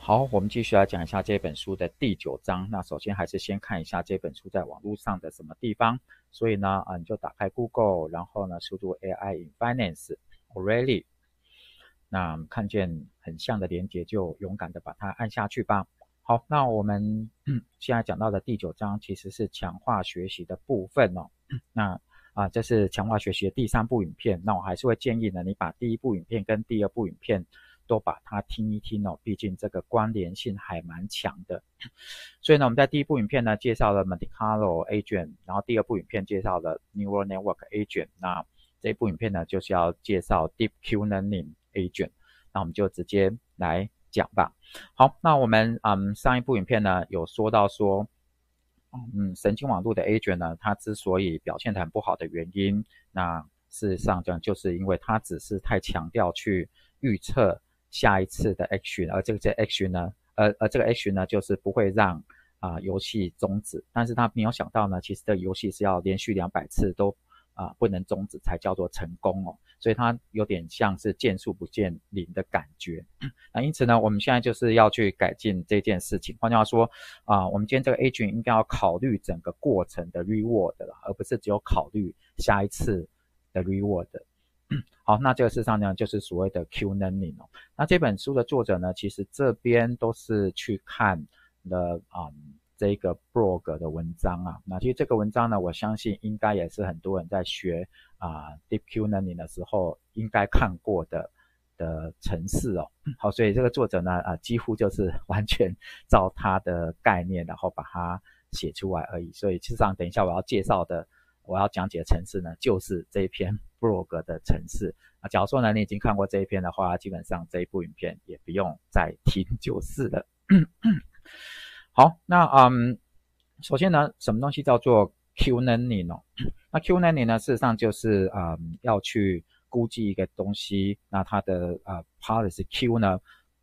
好，我们继续来讲一下这本书的第9章。那首先还是先看一下这本书在网络上的什么地方。所以呢，你就打开 Google， 然后呢，输入 AI in Finance O'Reilly。那看见很像的连结，就勇敢的把它按下去吧。好，那我们现在讲到的第9章其实是强化学习的部分哦。那这是强化学习的第3部影片。那我还是会建议呢，你把第1部影片跟第2部影片都把它听一听哦，毕竟这个关联性还蛮强的。所以呢，我们在第1部影片呢介绍了 Monte Carlo Agent， 然后第2部影片介绍了 Neural Network Agent。那这一部影片呢就是要介绍 Deep Q Learning Agent。那我们就直接来讲吧。好，那我们上一部影片呢有说到说，神经网络的 agent 呢，它之所以表现得很不好的原因，那事实上讲就是因为它只是太强调去预测下一次的 action， 而这个 action 呢，这个 action 呢就是不会让游戏终止，但是他没有想到呢，其实这个游戏是要连续200次都不能终止才叫做成功哦，所以它有点像是见树不见林的感觉。那因此呢，我们现在就是要去改进这件事情。换句话说，我们今天这个 agent 应该要考虑整个过程的 reward 啦，而不是只有考虑下一次的 reward。好，那这个事实上呢，就是所谓的 Q learning 哦。那这本书的作者呢，其实这边都是去看了这个 blog 的文章啊。那其实这个文章呢，我相信应该也是很多人在学Deep Q Learning 的时候应该看过的程式哦。好，所以这个作者呢，几乎就是完全照他的概念，然后把它写出来而已。所以事实上，等一下我要讲解的程式呢，就是这一篇 blog 的程式。假如说呢，你已经看过这一篇的话，基本上这一部影片也不用再听就是了。好，那首先呢，什么东西叫做 Q learning 哦？那 Q learning 呢，事实上就是要去估计一个东西，那它的policy Q 呢，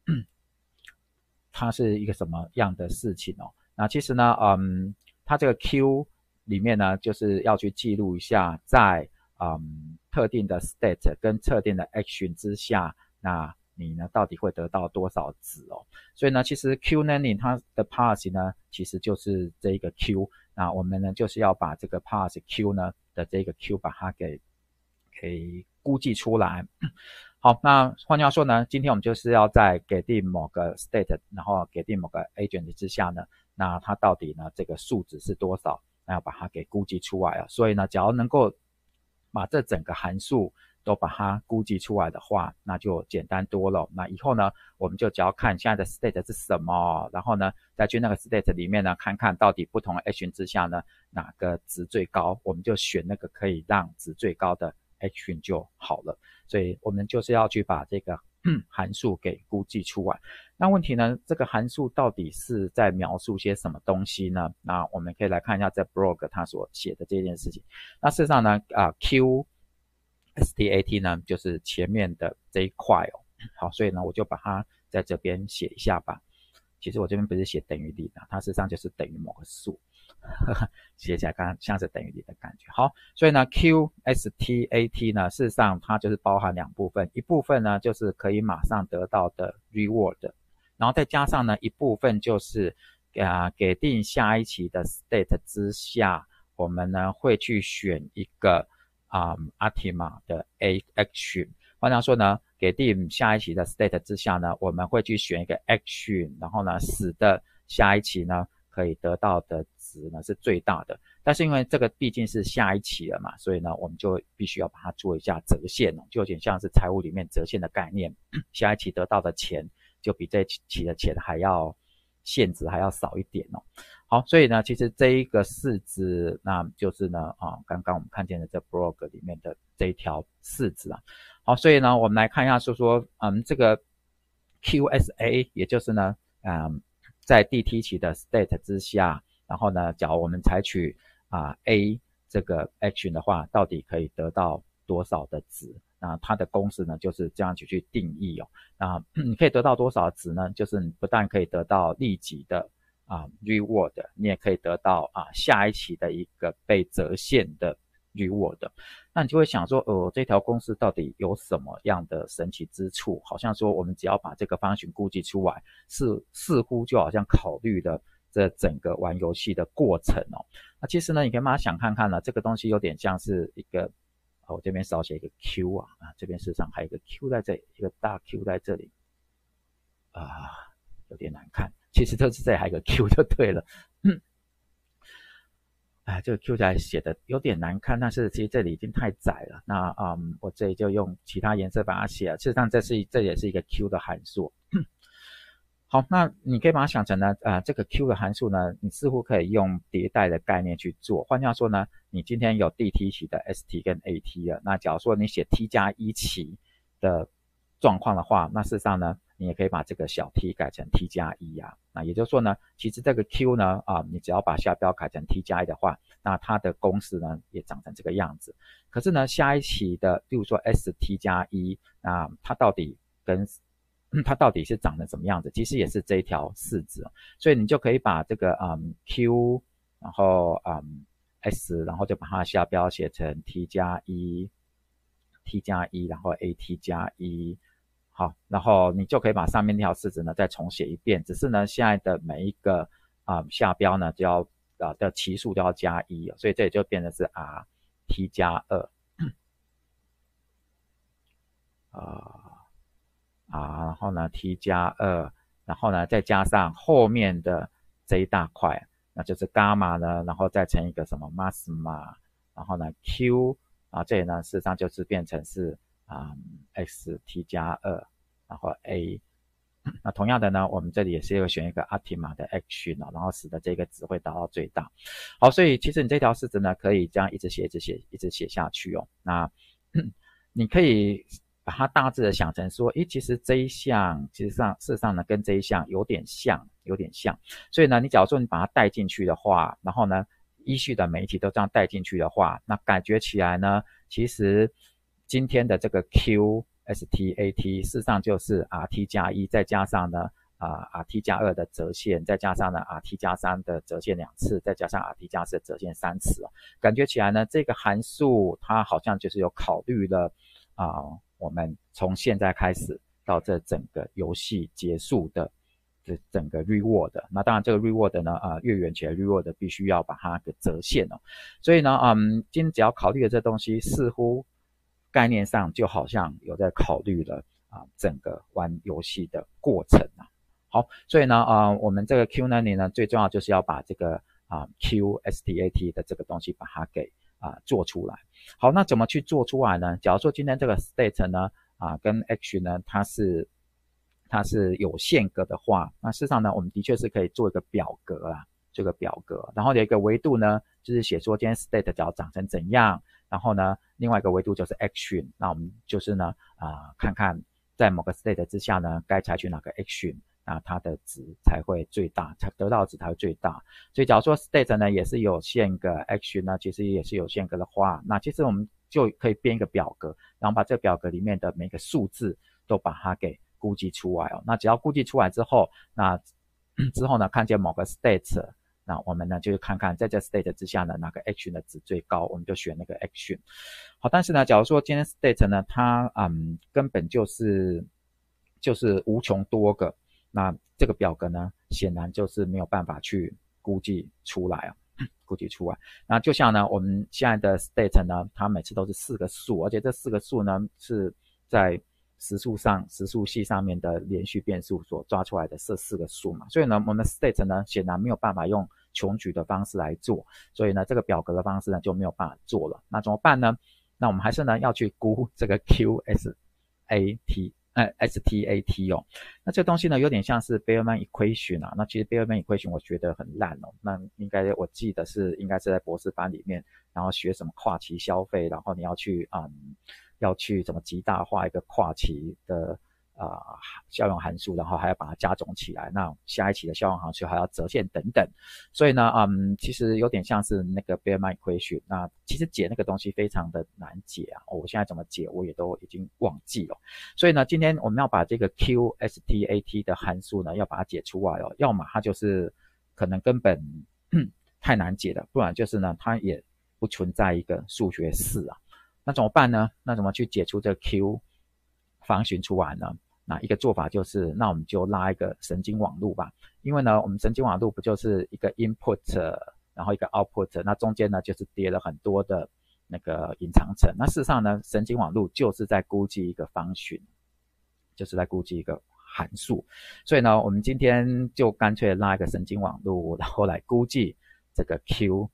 它是一个什么样的事情哦？那其实呢，它这个 Q 里面呢，就是要去记录一下在特定的 state 跟特定的 action 之下，那你呢到底会得到多少值哦？所以呢，其实 Q learning 它的 policy 呢，其实就是这一个 Q。那我们呢就是要把这个 policy Q 呢的这个 Q 把它给估计出来。好，那换句话说呢，今天我们就是要在给定某个 state， 然后给定某个 agent 之下呢，那它到底呢这个数值是多少？那要把它给估计出来啊。所以呢，只要能够把这整个函数都把它估计出来的话，那就简单多了。那以后呢，我们就只要看现在的 state 是什么，然后呢，再去那个 state 里面呢，看看到底不同的 action 之下呢，哪个值最高，我们就选那个可以让值最高的 action 就好了。所以我们就是要去把这个函数给估计出来。那问题呢，这个函数到底是在描述些什么东西呢？那我们可以来看一下在 blog 他所写的这件事情。那事实上呢，Q STAT 呢就是前面的这一块哦。好，所以呢我就把它在这边写一下吧。其实我这边不是写等于0的，它事实上就是等于某个数。写起来刚刚像是等于0的感觉。好，所以呢 QSTAT 呢，事实上它就是包含2部分，一部分呢就是可以马上得到的 reward， 然后再加上呢一部分就是给定下一期的 state 之下，我们呢会去选一个Optima 的 action。换句话说呢，给定下一期的 state 之下呢，我们会去选一个 action， 然后呢使得下一期呢可以得到的值呢是最大的。但是因为这个毕竟是下一期了嘛，所以呢我们就必须要把它做一下折现哦，就有点像是财务里面折现的概念。下一期得到的钱就比这一期的钱还要现值还要少一点哦。好，所以呢其实这一个式子，那就是呢刚刚我们看见的这 blog 里面的这一条式子啊。好，所以呢我们来看一下说这个 QSA 也就是呢在第 T 期的 state 之下，然后呢假如我们采取A 这个 action 的话，到底可以得到多少的值？那它的公式呢就是这样去定义哦。那你可以得到多少值呢？就是你不但可以得到立即的reward， 你也可以得到下一期的一个被折现的 reward。 那你就会想说，这条公式到底有什么样的神奇之处？好像说我们只要把这个方程估计出来，似乎就好像考虑了这整个玩游戏的过程哦。那其实呢，你可以把它想看看呢，这个东西有点像是一个，我这边少写一个 Q 啊，这边事实上还有一个 Q 在这里，一个大 Q 在这里有点难看。其实就是这里还有一个 Q 就对了。这个 Q 起来写的有点难看，但是其实这里已经太窄了。那我这里就用其他颜色把它写了。事实上这也是一个 Q 的函数。好，那你可以把它想成呢，这个 Q 的函数呢，你似乎可以用迭代的概念去做。换句话说呢，你今天有 DT 期的 ST 跟 AT 了，那假如说你写 T 加1期的状况的话，那事实上呢，你也可以把这个小 t 改成 T 加1啊。那也就是说呢，其实这个 Q 呢，你只要把下标改成 T 加1的话，那它的公式呢也长成这个样子。可是呢，下一期的，比如说 ST 加1，那它到底是长成什么样子？其实也是这一条式子，所以你就可以把这个Q， 然后S， 然后就把它下标写成 T 加1， T 加1，然后 AT 加1。好，然后你就可以把上面那条式子呢再重写一遍，只是呢现在的每一个下标呢就要的期数都要加1，所以这里就变成是 RT 加2然后呢 T 加2，然后呢再加上后面的这一大块，那就是伽马呢，然后再乘一个什么 masma， 然后呢 Q， 这里呢事实上就是变成是XT 加2，然后 A。那同样的呢，我们这里也是有选一个 Optima 的 action， 然后使得这个值会达到最大。好，所以其实你这条式子呢，可以这样一直写下去哦。那你可以把它大致的想成说，其实这一项事实上呢，跟这一项有点像。所以呢，你假如说你把它带进去的话，然后呢，依序的每一题都这样带进去的话，那感觉起来呢，其实今天的这个 QSTAT 事实上就是 RT 加1，再加上呢RT 加2的折线，再加上呢RT 加3的折线2次，再加上 RT 加4的折线3次感觉起来呢，这个函数它好像就是有考虑了我们从现在开始到这整个游戏结束的这整个 reward。那当然这个 reward 呢越远起来 reward 必须要把它给折线所以呢今天只要考虑的这东西似乎概念上就好像有在考虑了整个玩游戏的过程好，所以呢我们这个 Q-learning 呢最重要就是要把这个QSTAT 的这个东西把它给做出来。好，那怎么去做出来呢？假如说今天这个 state 呢跟 action 呢它是有限格的话，那事实上呢我们的确是可以做一个表格这个表格，然后有一个维度呢就是写说今天 state 只要长成怎样，然后呢另外一个维度就是 action， 那我们就是呢看看在某个 state 之下呢该采取哪个 action， 那它的值才会最大，才得到的值才会最大。所以假如说 state 呢也是有限格， action 呢其实也是有限格的话，那其实我们就可以编一个表格，然后把这个表格里面的每个数字都把它给估计出来那只要估计出来之后，那之后呢看见某个 state， 那我们呢就看看在这 state 之下呢哪个 action 的值最高，我们就选那个 action。好，但是呢假如说今天 state 呢它根本就是无穷多个，那这个表格呢显然就是没有办法去估计出来那就像呢我们现在的 state 呢它每次都是4个数，而且这4个数呢是在实数系上面的连续变数所抓出来的这4个数嘛，所以呢我们的 state 呢显然没有办法用穷举的方式来做，所以呢这个表格的方式呢就没有办法做了。那怎么办呢？那我们还是呢要去估这个 STAT 那这个东西呢有点像是 Bellman Equation 那其实 Bellman Equation 我觉得很烂那应该我记得应该是在博士班里面，然后学什么跨期消费，然后你要去怎么极大化一个跨期的效用函数，然后还要把它加总起来，那下一期的效用函数还要折线等等，所以呢其实有点像是那个 Bellman Equation。那其实解那个东西非常的难解我现在怎么解我也都已经忘记了。所以呢今天我们要把这个 QSTAT 的函数呢要把它解出来要么它就是可能根本太难解了，不然就是呢它也不存在一个数学式那怎么办呢？那怎么去解出这个 Q 方寻出来呢？那一个做法就是，那我们就拉一个神经网路吧。因为呢，我们神经网路不就是一个 input，然后一个 output，那中间呢就是叠了很多的那个隐藏层。那事实上呢，神经网路就是在估计一个方寻，就是在估计一个函数。所以呢，我们今天就干脆拉一个神经网路，然后来估计这个 Q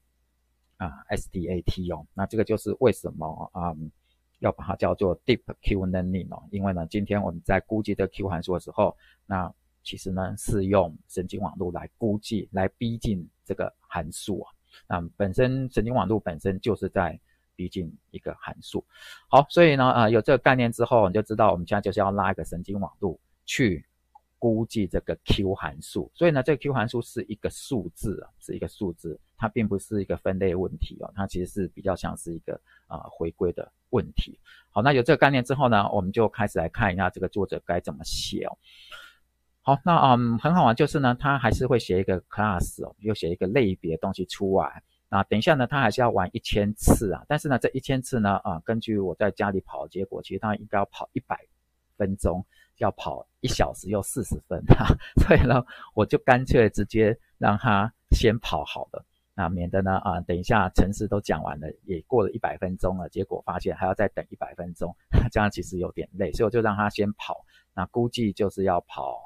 SDAT 哦。那这个就是为什么要把它叫做 Deep Q Learning 哦，因为呢，今天我们在估计这个 Q 函数的时候，那其实呢是用神经网路来估计，来逼近这个函数啊。那本身神经网路本身就是在逼近一个函数。好，所以呢，有这个概念之后，你就知道我们现在就是要拉一个神经网路去估计这个 Q 函数。所以呢，这个 Q 函数是一个数字啊，是一个数字，它并不是一个分类问题哦，它其实是比较像是一个回归的问题。好，那有这个概念之后呢，我们就开始来看一下这个作者该怎么写哦。好，那很好玩，就是呢，他还是会写一个 class 哦，又写一个类别东西出来。那等一下呢，他还是要玩1000次啊，但是呢，这1000次呢，根据我在家里跑的结果，其实他应该要跑100分钟，要跑1小时又40分啊，所以呢，我就干脆直接让他先跑好了。那免得呢等一下程式都讲完了，也过了100分钟了，结果发现还要再等100分钟，这样其实有点累，所以我就让他先跑。那估计就是要跑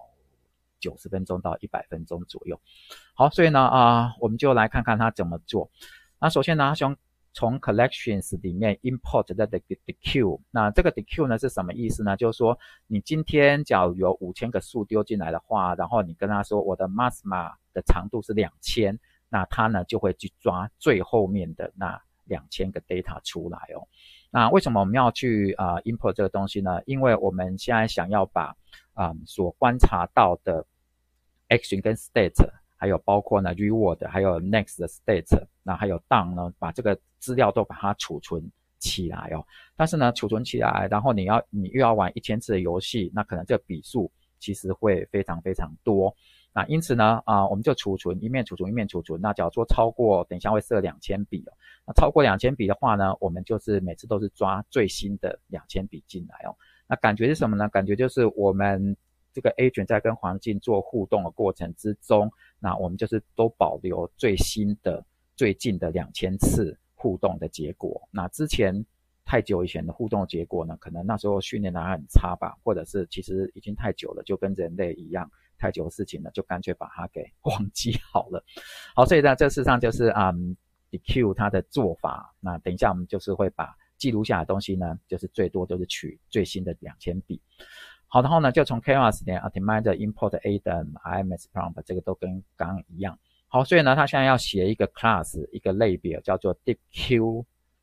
90分钟到100分钟左右。好，所以呢我们就来看看他怎么做。那首先呢，他从 collections 里面 import 的 deque。 那这个 deque 呢是什么意思呢？就是说你今天假如有5000个数丢进来的话，然后你跟他说我的 maxima 的长度是2000，那他呢就会去抓最后面的那2000个 data 出来哦。那为什么我们要去import 这个东西呢？因为我们现在想要把所观察到的 action 跟 state， 还有包括呢 reward， 还有 next 的 state， 那还有 down 呢，把这个资料都把它储存起来哦。但是呢，储存起来，然后你又要玩1000次的游戏，那可能这个笔数其实会非常非常多。那因此呢我们就储存，一面储存一面储存。那假如说超过，等一下会设2000笔哦。那超过2000笔的话呢，我们就是每次都是抓最新的2000笔进来哦。那感觉是什么呢？感觉就是我们这个 agent 在跟环境做互动的过程之中，那我们就是都保留最新的、最近的2000次互动的结果。那之前太久以前的互动结果呢，可能那时候训练的还很差吧，或者是其实已经太久了，就跟人类一样，太久的事情了，就干脆把它给忘记好了。好，所以呢，这事实上就是deque 它的做法。那等一下我们就是会把记录下的东西呢，就是最多都是取最新的2000笔。好，然后呢，就从 chaos 点 optimizer import Adam IMS prompt， 这个都跟刚刚一样。好，所以呢，他现在要写一个 class， 一个类别叫做 DQL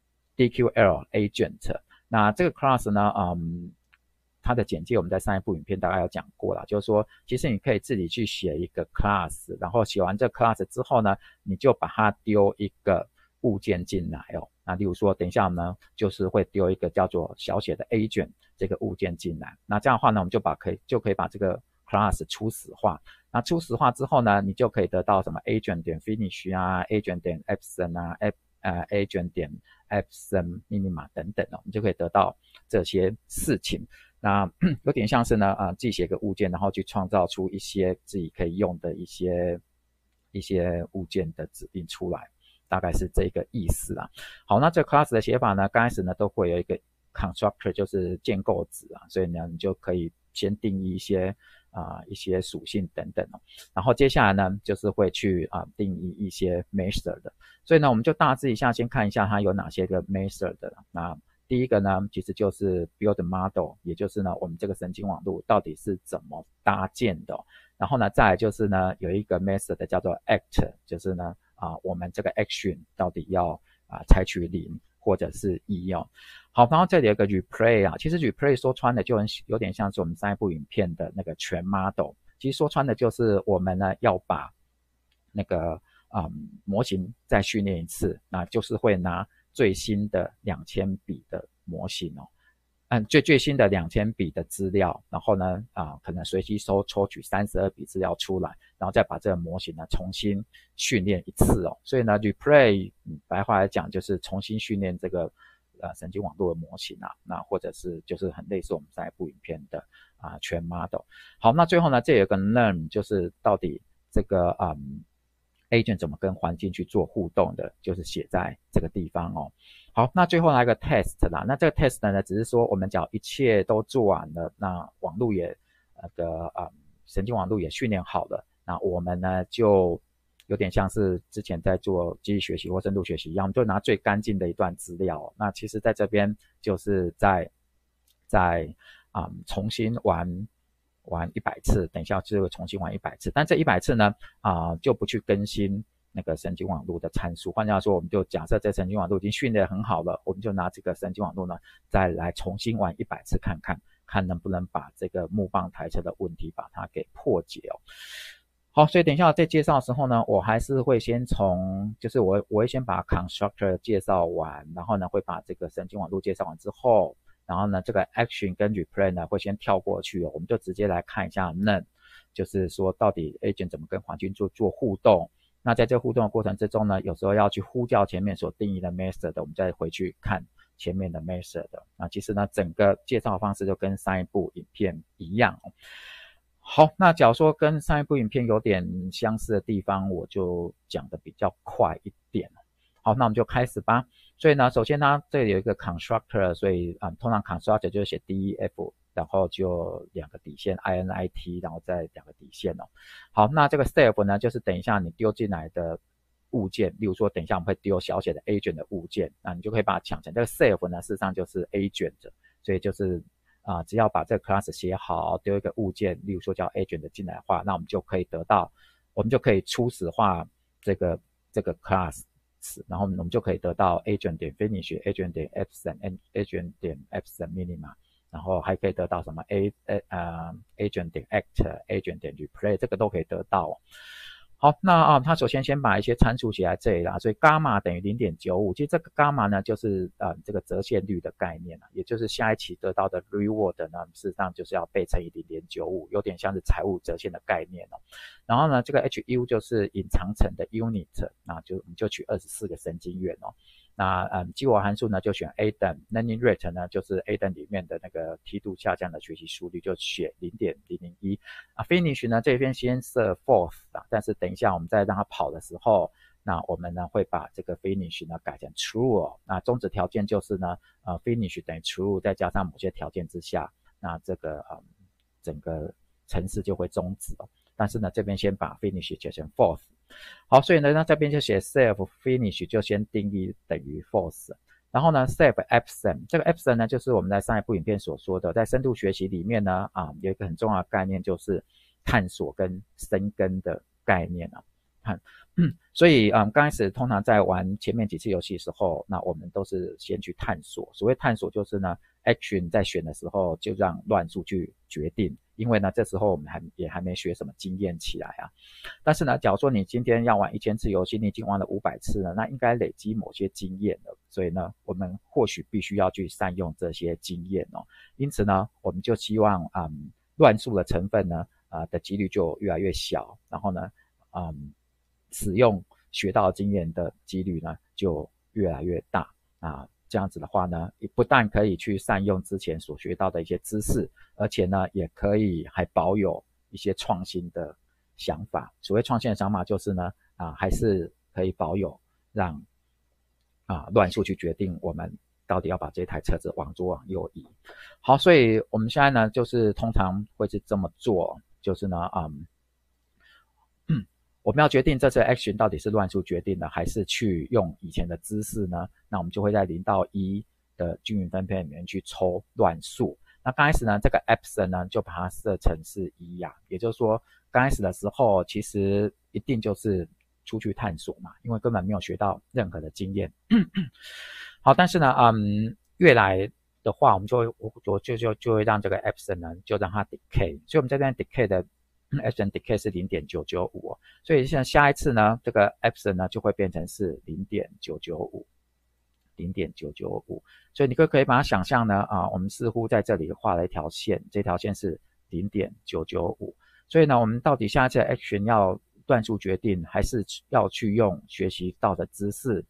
agent。那这个 class 呢，它的简介我们在上一部影片大概有讲过了，就是说，其实你可以自己去写一个 class， 然后写完这个 class 之后呢，你就把它丢一个物件进来哦。那例如说，等一下呢，就是会丢一个叫做小写的 agent 这个物件进来。那这样的话呢，我们就可以把这个 class 初始化。那初始化之后呢，你就可以得到什么 agent 点 finish 啊 ，agent 点 epsilon 啊，agent 点 epsilon minima 等等哦，你就可以得到这些事情。那有点像是呢自己写个物件，然后去创造出一些自己可以用的一些物件的指令出来，大概是这个意思啦。好，那这 class 的写法呢，刚开始呢都会有一个 constructor， 就是建构子啊，所以呢你就可以先定义一些属性等等哦。然后接下来呢就是会去定义一些 method 的。所以呢我们就大致一下先看一下它有哪些个 method 的。那第一个呢，其实就是 build model， 也就是呢，我们这个神经网络到底是怎么搭建的。然后呢，再来就是呢，有一个 method 叫做 act， 就是呢，我们这个 action 到底要采取0或者是1哦。好，然后这里有个 replay 其实 replay 说穿的就有点像是我们上一部影片的那个全 model， 其实说穿的就是我们呢要把那个模型再训练一次，那就是会拿最新的2000笔的模型哦，最新的2000笔的资料，然后呢可能随机抽取32笔资料出来，然后再把这个模型呢重新训练一次哦。所以呢 replay 白话来讲就是重新训练这个神经网络的模型啊，那或者是就是很类似我们上一部影片的全 model。好，那最后呢，这有一个 learn， 就是到底这个agent 怎么跟环境去做互动的，就是写在这个地方哦。好，那最后来个 test 啦，那这个 test 呢，只是说我们只要一切都做完了，那网络也神经网络也训练好了，那我们呢就有点像是之前在做机器学习或深度学习一样，我们就拿最干净的一段资料。那其实在这边就是在重新玩100次，等一下就会重新玩100次，但这100次呢就不去更新那个神经网络的参数。换句话说，我们就假设这神经网络已经训练很好了，我们就拿这个神经网络呢再来重新玩100次看能不能把这个木棒台车的问题把它给破解哦。好，所以等一下在介绍的时候呢，我还是会先从，就是我会先把 constructor 介绍完，然后呢会把这个神经网络介绍完之后，然后呢这个 action 跟 replay 呢会先跳过去哦，我们就直接来看一下 none， 就是说到底 agent 怎么跟环境做互动。那在这互动的过程之中呢，有时候要去呼叫前面所定义的 method， 我们再回去看前面的 method。那其实呢整个介绍方式就跟上一部影片一样哦。好，那假如说跟上一部影片有点相似的地方，我就讲的比较快一点。好，那我们就开始吧。所以呢，首先呢，这里有一个 constructor， 所以通常 constructor 就是写 def， 然后就2个底线 init， 然后再2个底线哦。好，那这个 self 呢，就是等一下你丢进来的物件，例如说等一下我们会丢小写的 agent 的物件，那你就可以把它想成这个 self 呢，事实上就是 agent， 所以就是只要把这个 class 写好，丢一个物件，例如说叫 agent 进来的话，那我们就可以初始化这个 class， 然后我们就可以得到 agent 点 finish agent 点 absent agent 点 absent minima， 然后还可以得到什么 agent 点 act agent 点 replay， 这个都可以得到。好，那它首先把一些参数写在这里啦，所以伽马等于 0.95， 其实这个伽马呢就是这个折现率的概念啦，也就是下一期得到的 reward 呢，事实上就是要被乘以 0.95， 有点像是财务折现的概念哦。然后呢，这个 HU 就是隐藏层的 unit， 那我们就取24个神经元哦。那激活函数呢就选 A 等 learning rate 呢就是 A 等里面的那个梯度下降的学习速率就写 0.001 finish 呢这边先设 false 但是等一下我们再让它跑的时候，那我们呢会把这个 finish 呢改成 true 哦。那终止条件就是呢finish 等于 true 再加上某些条件之下，那这个整个程式就会终止哦。但是呢这边先把 finish 写成 false。好，所以呢，那这边就写 self finish 就先定义等于 false， 然后呢 self absent， 这个 absent 呢就是我们在上一部影片所说的，在深度学习里面呢有一个很重要的概念就是探索跟深耕的概念啊。所以刚开始通常在玩前面几次游戏的时候，那我们都是先去探索。所谓探索就是呢 action 在选的时候就让乱数去决定，因为呢这时候我们也还没学什么经验起来啊。但是呢假如说你今天要玩1000次游戏，你已经玩了500次了，那应该累积某些经验了，所以呢我们或许必须要去善用这些经验哦。因此呢我们就希望乱数的成分呢的几率就越来越小，然后呢使用学到经验的几率呢就越来越大这样子的话呢，不但可以去善用之前所学到的一些知识，而且呢也可以还保有一些创新的想法。所谓创新的想法就是呢还是可以保有让乱数去决定我们到底要把这台车子往左往右移。好，所以我们现在呢就是通常会是这么做，就是呢我们要决定这次 action 到底是乱数决定的，还是去用以前的知识呢？那我们就会在0到1的均匀分配里面去抽乱数。那刚开始呢，这个 absent 呢就把它设成是1也就是说刚开始的时候其实一定就是出去探索嘛，因为根本没有学到任何的经验。好，但是呢越来的话我们就会让这个 absent 呢就让它 decay， 所以我们在这边 decay 的absent decay 是 0.995 所以现在下一次呢这个 absent 呢就会变成是 0.995， 所以你可以把它想象呢我们似乎在这里画了一条线，这条线是 0.995， 所以呢我们到底下一次的 action 要乱数决定，还是要去用学习到的知识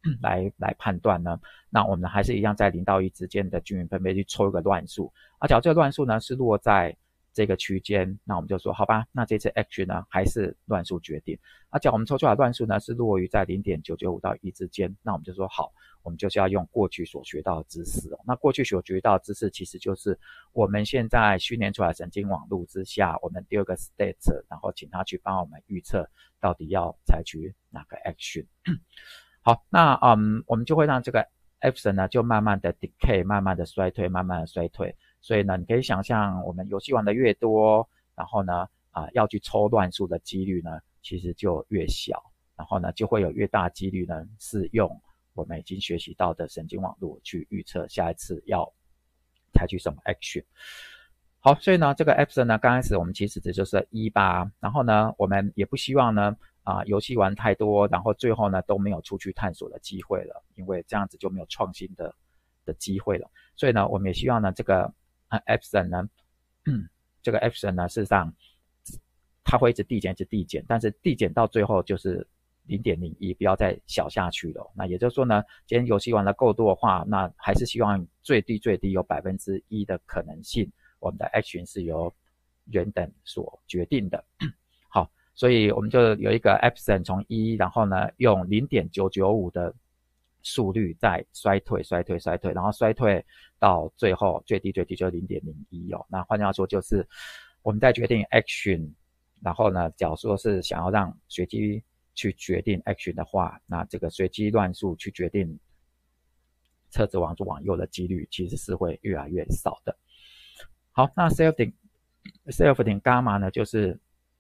来判断呢，那我们还是一样在0到1之间的均匀分配去抽一个乱数，假如这个乱数呢是落在这个区间，那我们就说好吧，那这次 action 呢还是乱数决定。假如我们抽出来的乱数呢是落于在 0.995 到1之间，那我们就说好，我们就是要用过去所学到的知识那过去所学到的知识其实就是我们现在训练出来神经网络之下，我们第二个 state， 然后请他去帮我们预测到底要采取哪个 action。好，那我们就会让这个 Epson 呢就慢慢的 decay， 慢慢的衰退，慢慢的衰退。所以呢，你可以想象，我们游戏玩的越多，然后呢，要去抽乱数的几率呢，其实就越小，然后呢，就会有越大几率呢，是用我们已经学习到的神经网络去预测下一次要采取什么 action。好，所以呢，这个 Epson 呢，刚开始我们其实只就是1/8，然后呢，我们也不希望呢，游戏玩太多，然后最后呢都没有出去探索的机会了，因为这样子就没有创新的机会了。所以呢，我们也希望呢，这个Epson 呢，这个 Epson 呢，事实上它会一直递减，一直递减，但是递减到最后就是0.01，不要再小下去了。那也就是说呢，今天游戏玩的够多的话，那还是希望最低有1%的可能性，我们的 action 是由原等所决定的。好，所以我们就有一个 Epson 从1，然后呢用0.995的速率在衰退，然后衰退到最后最低就是0.01那换句话说就是我们在决定 action， 然后呢假如说是想要让随机去决定 action 的话，那这个随机乱数去决定车子往左往右的几率其实是会越来越少的。好，那 self 顶伽马呢就是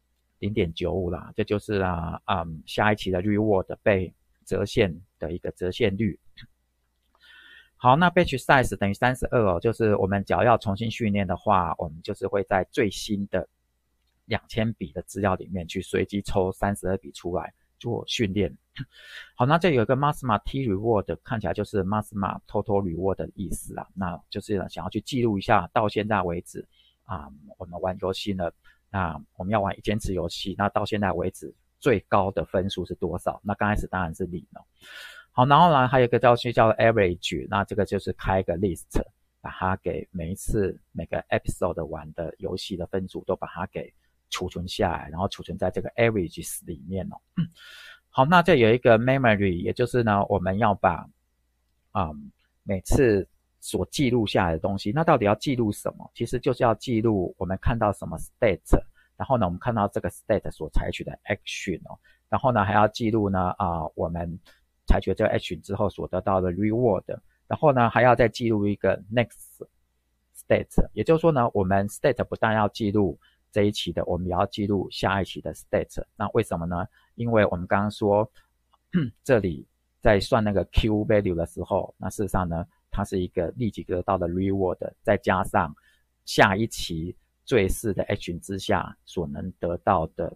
0.95啦，这就是下一期的 reward 被折现的一个折现率。好，那 batch size 等于32就是我们只要重新训练的话，我们就是会在最新的2000笔的资料里面去随机抽32笔出来做训练。好，那这有一个 MASMA T reward， 看起来就是 MASMA total reward 的意思啦。那就是想要去记录一下到现在为止我们玩游戏呢，那我们要玩一件次游戏，那到现在为止最高的分数是多少？那刚开始当然是0了。好，然后呢还有一个叫 average， 那这个就是开一个 list， 把它给每个 episode 玩的游戏的分数都把它给储存下来，然后储存在这个 averages 里面好，那这有一个 memory， 也就是呢我们要把每次所记录下来的东西，那到底要记录什么？其实就是要记录我们看到什么 state， 然后呢我们看到这个 state 所采取的 action然后呢还要记录呢我们采取这个 action 之后所得到的 reward， 然后呢还要再记录一个 next state， 也就是说呢我们 state 不但要记录这一期的，我们也要记录下一期的 state。 那为什么呢？因为我们刚刚说这里在算那个 Q value 的时候，那事实上呢它是一个立即得到的 reward， 再加上下一期最适的 action 之下所能得到的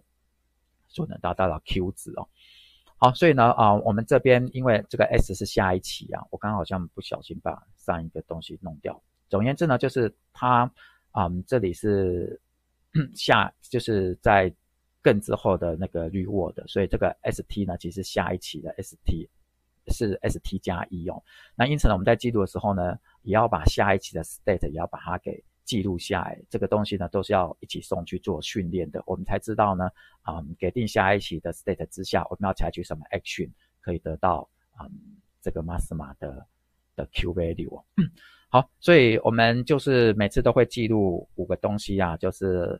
Q 值好，所以呢我们这边因为这个 S 是下一期我刚刚好像不小心把上一个东西弄掉。总而言之呢，就是它这里是就是在更之后的那个 reward， 所以这个 ST 呢其实下一期的 ST 是 ST 加1那因此呢我们在记录的时候呢，也要把下一期的 state 也要把它给记录下来，这个东西呢都是要一起送去做训练的，我们才知道呢给定下一期的 state 之下我们要采取什么 action 可以得到这个 MASMA 的 Q value好，所以我们就是每次都会记录5个东西就是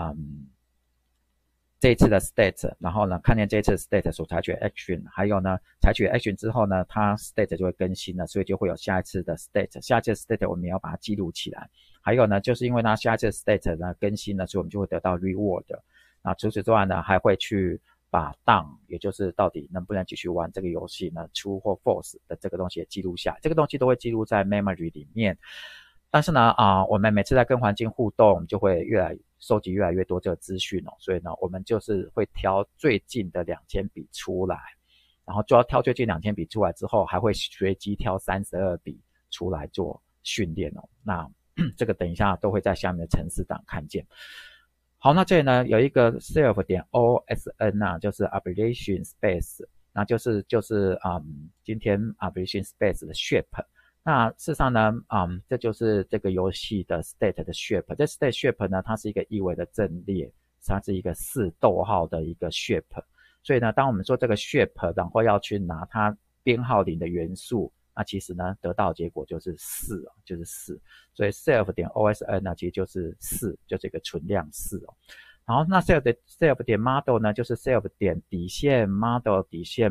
这一次的 state， 然后呢看见这一次 state 所采取的 action， 还有呢采取 action 之后呢它 state 就会更新了，所以就会有下一次的 state， 下一次的 state 我们也要把它记录起来。还有呢就是因为它下一次的 state 呢更新了，所以我们就会得到 reward。 那除此之外呢还会去把 down， 也就是到底能不能继续玩这个游戏呢 true 或 false 的这个东西也记录下来，这个东西都会记录在 memory 里面。但是呢我们每次在跟环境互动就会收集越来越多这个资讯所以呢我们就是会挑最近的2000笔出来，然后就要挑最近2000笔出来之后还会随机挑32笔出来做训练那这个等一下都会在下面的程式档看见。好，那这里呢有一个 self.osn就是 abbreviation space， 那今天Aviation Space 的 shape。那事实上呢，这就是这个游戏的 state 的 shape。这 state shape 呢，它是一个一维的阵列，它是一个4逗号的一个 shape。所以呢，当我们说这个 shape， 然后要去拿它编号0的元素，那其实呢，得到的结果就是4哦，就是4。所以 self 点 OSN 呢，其实就是4，就是一个存量4哦。然后那 self 点 model 呢，就是 self 点底线 model 底线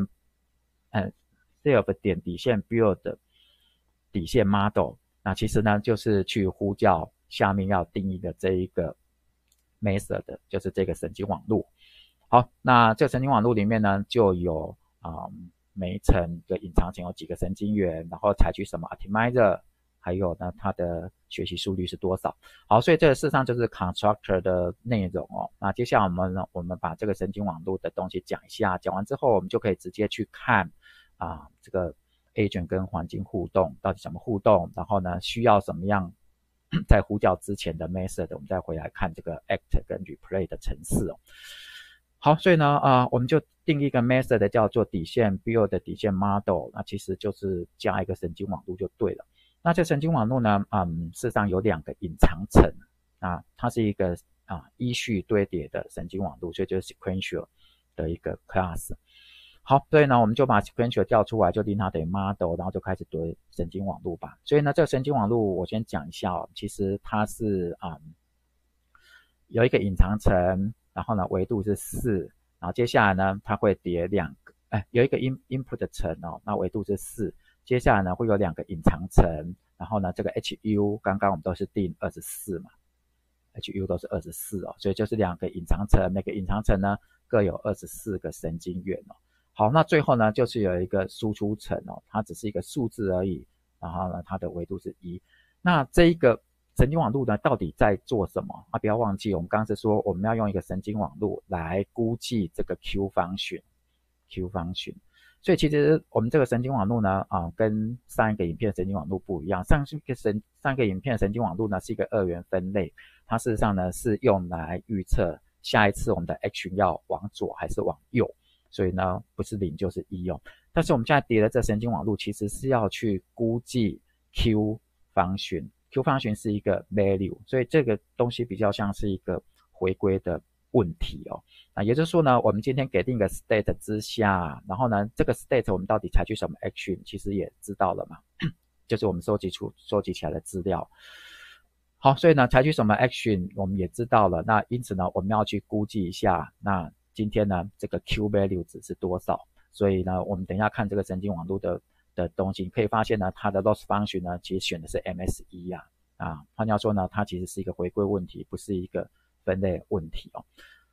，self 点底线 build 底线 model。那其实呢，就是去呼叫下面要定义的这一个 method， 就是这个神经网络。好，那这个神经网络里面呢，就有每一层的隐藏层有几个神经元，然后采取什么 optimizer， 还有呢它的学习速率是多少。好，所以这个事实上就是 constructor 的内容哦。那接下来我们把这个神经网络的东西讲一下，讲完之后我们就可以直接去看这个 agent 跟环境互动到底怎么互动，然后呢需要什么样在呼叫之前的 method， 我们再回来看这个 act 跟 replay 的程式哦。好，所以呢，我们就定义一个 method 叫做底线 build 底线 model， 那其实就是加一个神经网络就对了。那这神经网络呢，事实上有2个隐藏层它是一个依序堆叠的神经网络，所以就是 sequential 的一个 class。好，所以呢，我们就把 sequential 调出来，就令它等于 model， 然后就开始堆神经网络吧。所以呢，这个神经网络我先讲一下哦，其实它是有一个隐藏层。然后呢，维度是4，然后接下来呢，它会叠2个，有一个 input 层哦，那维度是4，接下来呢会有2个隐藏层，然后呢这个 HU 刚刚我们都是定24嘛 ，HU 都是24哦，所以就是2个隐藏层，每个隐藏层呢各有24个神经元哦。好，那最后呢就是有一个输出层哦，它只是一个数字而已，然后呢它的维度是1，那这一个神经网络呢，到底在做什么？不要忘记，我们刚刚是说我们要用一个神经网络来估计这个 Q function。所以其实我们这个神经网络呢，跟上一个影片神经网络不一样。上一个影片神经网络呢是一个2元分类，它事实上呢是用来预测下一次我们的 action 要往左还是往右，所以呢不是0就是1哦。但是我们现在叠的这神经网络其实是要去估计 Q function。Q function 是一个 value， 所以这个东西比较像是一个回归的问题哦。那也就是说呢，我们今天给定一个 state 之下，然后呢，这个 state 我们到底采取什么 action， 其实也知道了嘛，就是我们收集起来的资料。好，所以呢，采取什么 action 我们也知道了。那因此呢，我们要去估计一下，那今天呢，这个 Q value 值是多少？所以呢，我们等一下看这个神经网络的东西，可以发现呢，它的 loss function 呢，其实选的是 MSE 换句话说呢，它其实是一个回归问题，不是一个分类问题哦。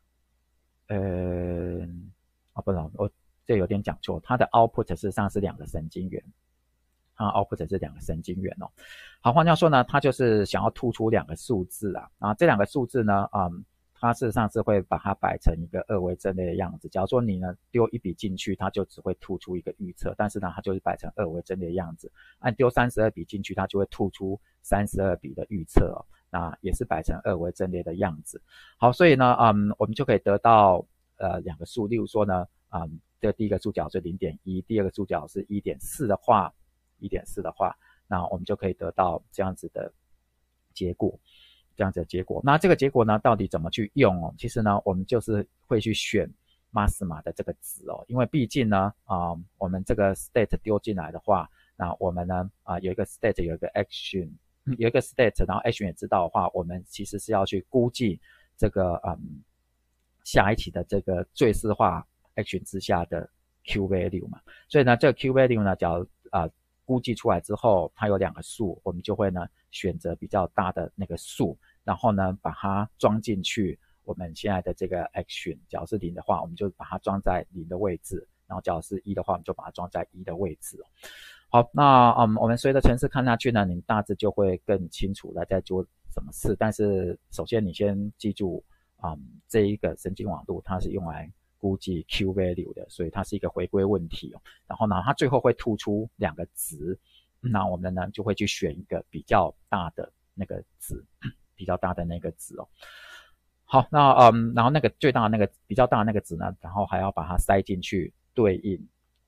不是，我这有点讲错，它的 output 事实上是2个神经元，output 是2个神经元哦。好，换句话说呢，它就是想要突出2个数字这2个数字呢，它事实上是会把它摆成一个2维阵列的样子。假如说你呢丢1笔进去，它就只会吐出一个预测，但是呢它就是摆成2维阵列的样子。按丢32笔进去，它就会吐出32笔的预测哦，那也是摆成2维阵列的样子。好，所以呢我们就可以得到2个数，例如说呢这第一个数角是 0.1， 第二个数角是 1.4 的话，那我们就可以得到这样子的结果。那这个结果呢，到底怎么去用哦？其实呢，我们就是会去选 Maxima 的这个值哦，因为毕竟呢，我们这个 state 丢进来的话，那我们呢，有一个 state， 有一个 action， 有一个 state， 然后 action 也知道的话，我们其实是要去估计这个下一期的这个最适化 action 之下的 Q value 嘛。所以呢，这个 Q value 呢，假如估计出来之后，它有2个数，我们就会呢选择比较大的那个数，然后呢把它装进去我们现在的这个 action。假如是0的话，我们就把它装在0的位置，然后假如是1的话，我们就把它装在1的位置。好，那我们随着程式看下去呢，你大致就会更清楚了在做什么事。但是首先你先记住这一个神经网络它是用来估计 Q value 的，所以它是一个回归问题哦。然后呢，它最后会吐出2个值，那我们呢就会去选一个比较大的那个值，哦。好，那然后那个最大的那个比较大的那个值呢，然后还要把它塞进去对应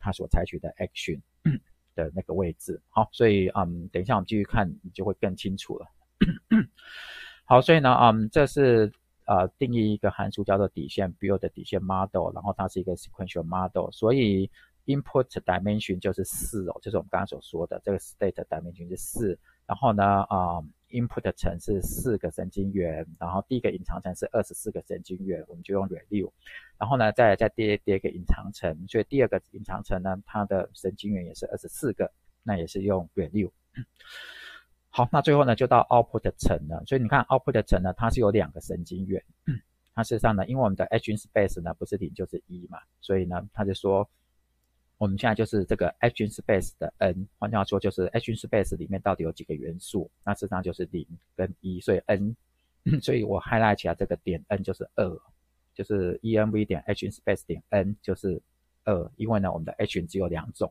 它所采取的 action 的那个位置。好，所以等一下我们继续看，你就会更清楚了。好，所以呢这是定义一个函数叫做底线 build 的底线 model， 然后它是一个 sequential model， 所以 input dimension 就是4哦，就是我们刚刚所说的这个 state dimension 是4，然后呢input 层是4个神经元，然后第一个隐藏层是24个神经元，我们就用 ReLU， 然后呢再第二个隐藏层，所以第二个隐藏层呢它的神经元也是24个，那也是用 ReLU。好，那最后呢就到 output 层了，所以你看 output 层呢它是有2个神经元，它事实上呢因为我们的 action space 呢不是0就是1嘛，所以呢它就说我们现在就是这个 action space 的 n， 换句话说就是 action space 里面到底有几个元素，那事实上就是0跟1，所以 n 所以我 highlight 起来这个点 n 就是2，就是 env 点 action space 点 n 就是2，因为呢我们的 action 只有2种。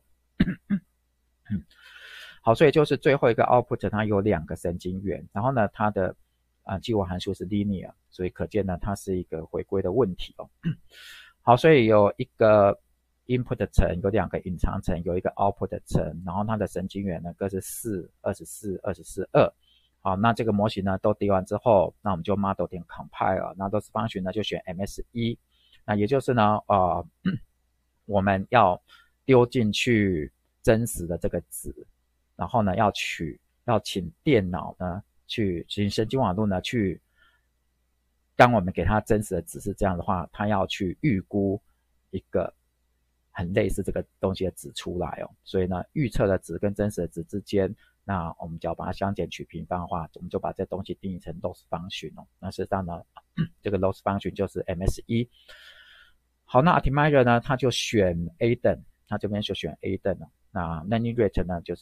好，所以就是最后一个 output 它有2个神经元，然后呢它的激活函数是 linear， 所以可见呢它是一个回归的问题哦。好，所以有一个 input 层，有2个隐藏层，有一个 output 层，然后它的神经元呢各是4、24、24、2。好，那这个模型呢都叠完之后，那我们就 model 点 compile， 那 loss function 呢就选 ms1， 那也就是呢我们要丢进去真实的这个值，然后呢要请电脑呢请神经网络呢去，当我们给它真实的值是这样的话，它要去预估一个很类似这个东西的值出来哦。所以呢预测的值跟真实的值之间，那我们只要把它相减取平方的话，我们就把这东西定义成 loss function 哦。那事实上呢这个 loss function 就是 ms1。好，那 optimizer 呢它就选 A 等，它这边就选 A 等了。那 learning rate 呢就是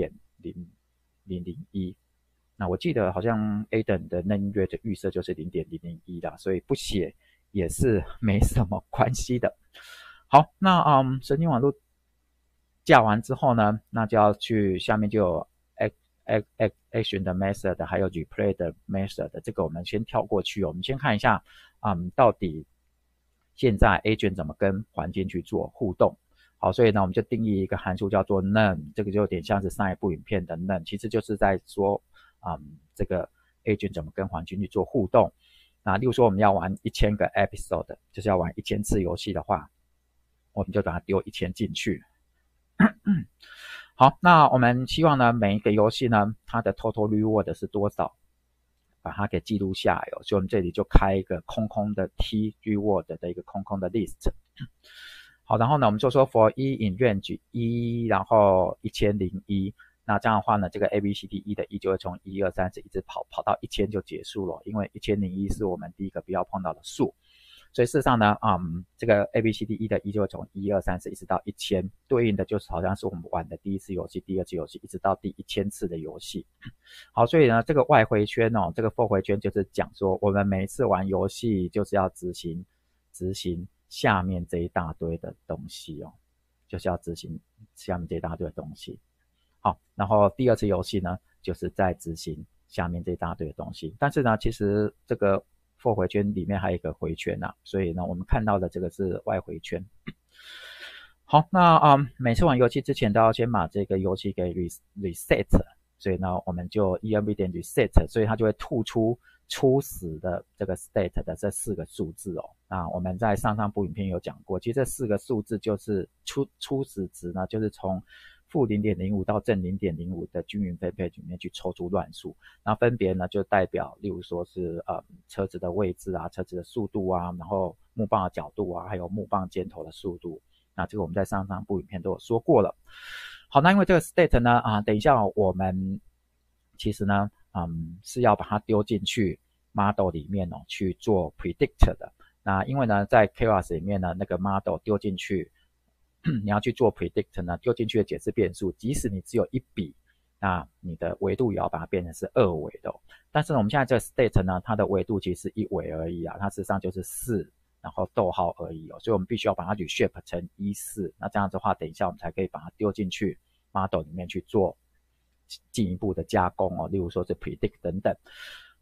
0.0001， 那我记得好像 A 等的 learning rate 预设就是 0.001 啦，所以不写也是没什么关系的。好，那神经网络架完之后呢，那就要去下面就有 action 的 method 还有 replay 的 method， 这个我们先跳过去，我们先看一下到底现在 agent 怎么跟环境去做互动。好，所以呢我们就定义一个函数叫做 none， 这个就有点像是上一部影片的 none， 其实就是在说这个 agent 怎么跟环境去做互动。那例如说我们要玩1000个 episode， 就是要玩1000次游戏的话，我们就把它丢1000进去。好，那我们希望呢每一个游戏呢它的 total reward 是多少，把它给记录下来哦。所以我们这里就开一个空空的 t reward 的一个空空的 list。好，然后呢我们就说 for in range 1，然后1001，那这样的话呢这个 ABCD 的1就会从1、2、3、4一直跑到1000就结束了，因为1001是我们第一个不要碰到的数。所以事实上呢这个 ABCD 的1就会从1、2、3、4一直到1000，对应的就是好像是我们玩的第一次游戏、第二次游戏一直到第1000次的游戏。好，所以呢这个外回圈这个 for 回圈就是讲说我们每一次玩游戏就是要执行下面这一大堆的东西哦，就是要执行下面这一大堆的东西。好，然后第二次游戏呢就是在执行下面这一大堆的东西。但是呢其实这个 for 回圈里面还有一个回圈所以呢我们看到的这个是外回圈。好，那每次玩游戏之前都要先把这个游戏给 reset， 所以呢我们就 env 点 reset， 所以它就会吐出初始的这个 state 的这4个数字哦。那我们在上部影片有讲过，其实这4个数字就是初始值呢就是从负 0.05 到正 0.05 的均匀分配里面去抽出乱数，那分别呢就代表例如说是车子的位置车子的速度然后木棒的角度还有木棒尖头的速度，那这个我们在上部影片都有说过了。好，那因为这个 state 呢等一下我们其实呢是要把它丢进去 model 里面去做 predict 的。那因为呢在 Keras 里面呢那个 model 丢进去你要去做 predict 呢，丢进去的解释变数，即使你只有1笔，那你的维度也要把它变成是2维的但是呢我们现在这个 state 呢它的维度其实是1维而已它事实上就是4然后逗号而已所以我们必须要把它 reshape 成14，那这样子的话等一下我们才可以把它丢进去 model 里面去做进一步的加工例如说是 predict 等等。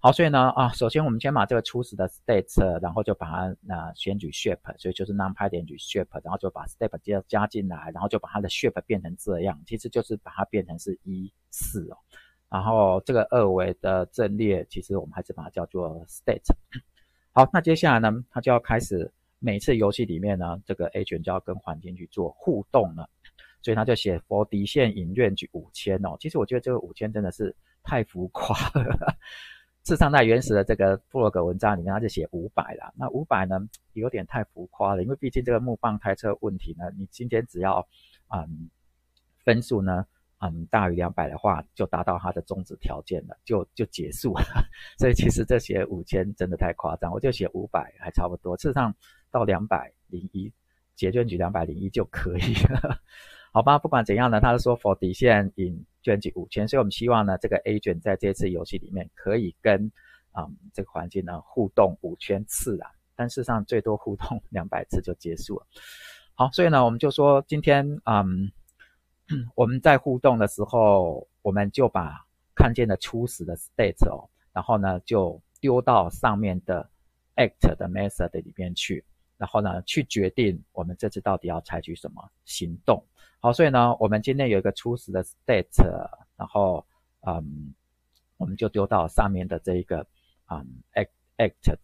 好，所以呢首先我们先把这个初始的 state， 然后就把它选举 shape， 所以就是 numpy 点举 shape， 然后就把 step 加进来，然后就把它的 shape 变成这样，其实就是把它变成是4哦。然后这个二维的阵列，其实我们还是把它叫做 state。好，那接下来呢，它就要开始每次游戏里面呢，这个 agent 就要跟环境去做互动了。所以他就写 for 底线 in range 5000哦。其实我觉得这个5000真的是太浮夸了。事实上在原始的这个部落格文章里面，他就写500啦。那500呢，有点太浮夸了，因为毕竟这个木棒开车问题呢，你今天只要分数呢大于200的话，就达到它的终止条件了，就结束了。所以其实这写5000真的太夸张，我就写500还差不多。事实上到201解卷举201就可以了。好吧，不管怎样呢，他是说 for 底线 in 卷举5000，所以我们希望呢，这个 agent 在这次游戏里面可以跟这个环境呢互动5000次啦，但事实上最多互动200次就结束了。好，所以呢，我们就说今天我们在互动的时候，我们就把看见的初始的 state 哦，然后呢就丢到上面的 act 的 method 里面去，然后呢去决定我们这次到底要采取什么行动。好，所以呢，我们今天有一个初始的 state， 然后我们就丢到上面的这一个act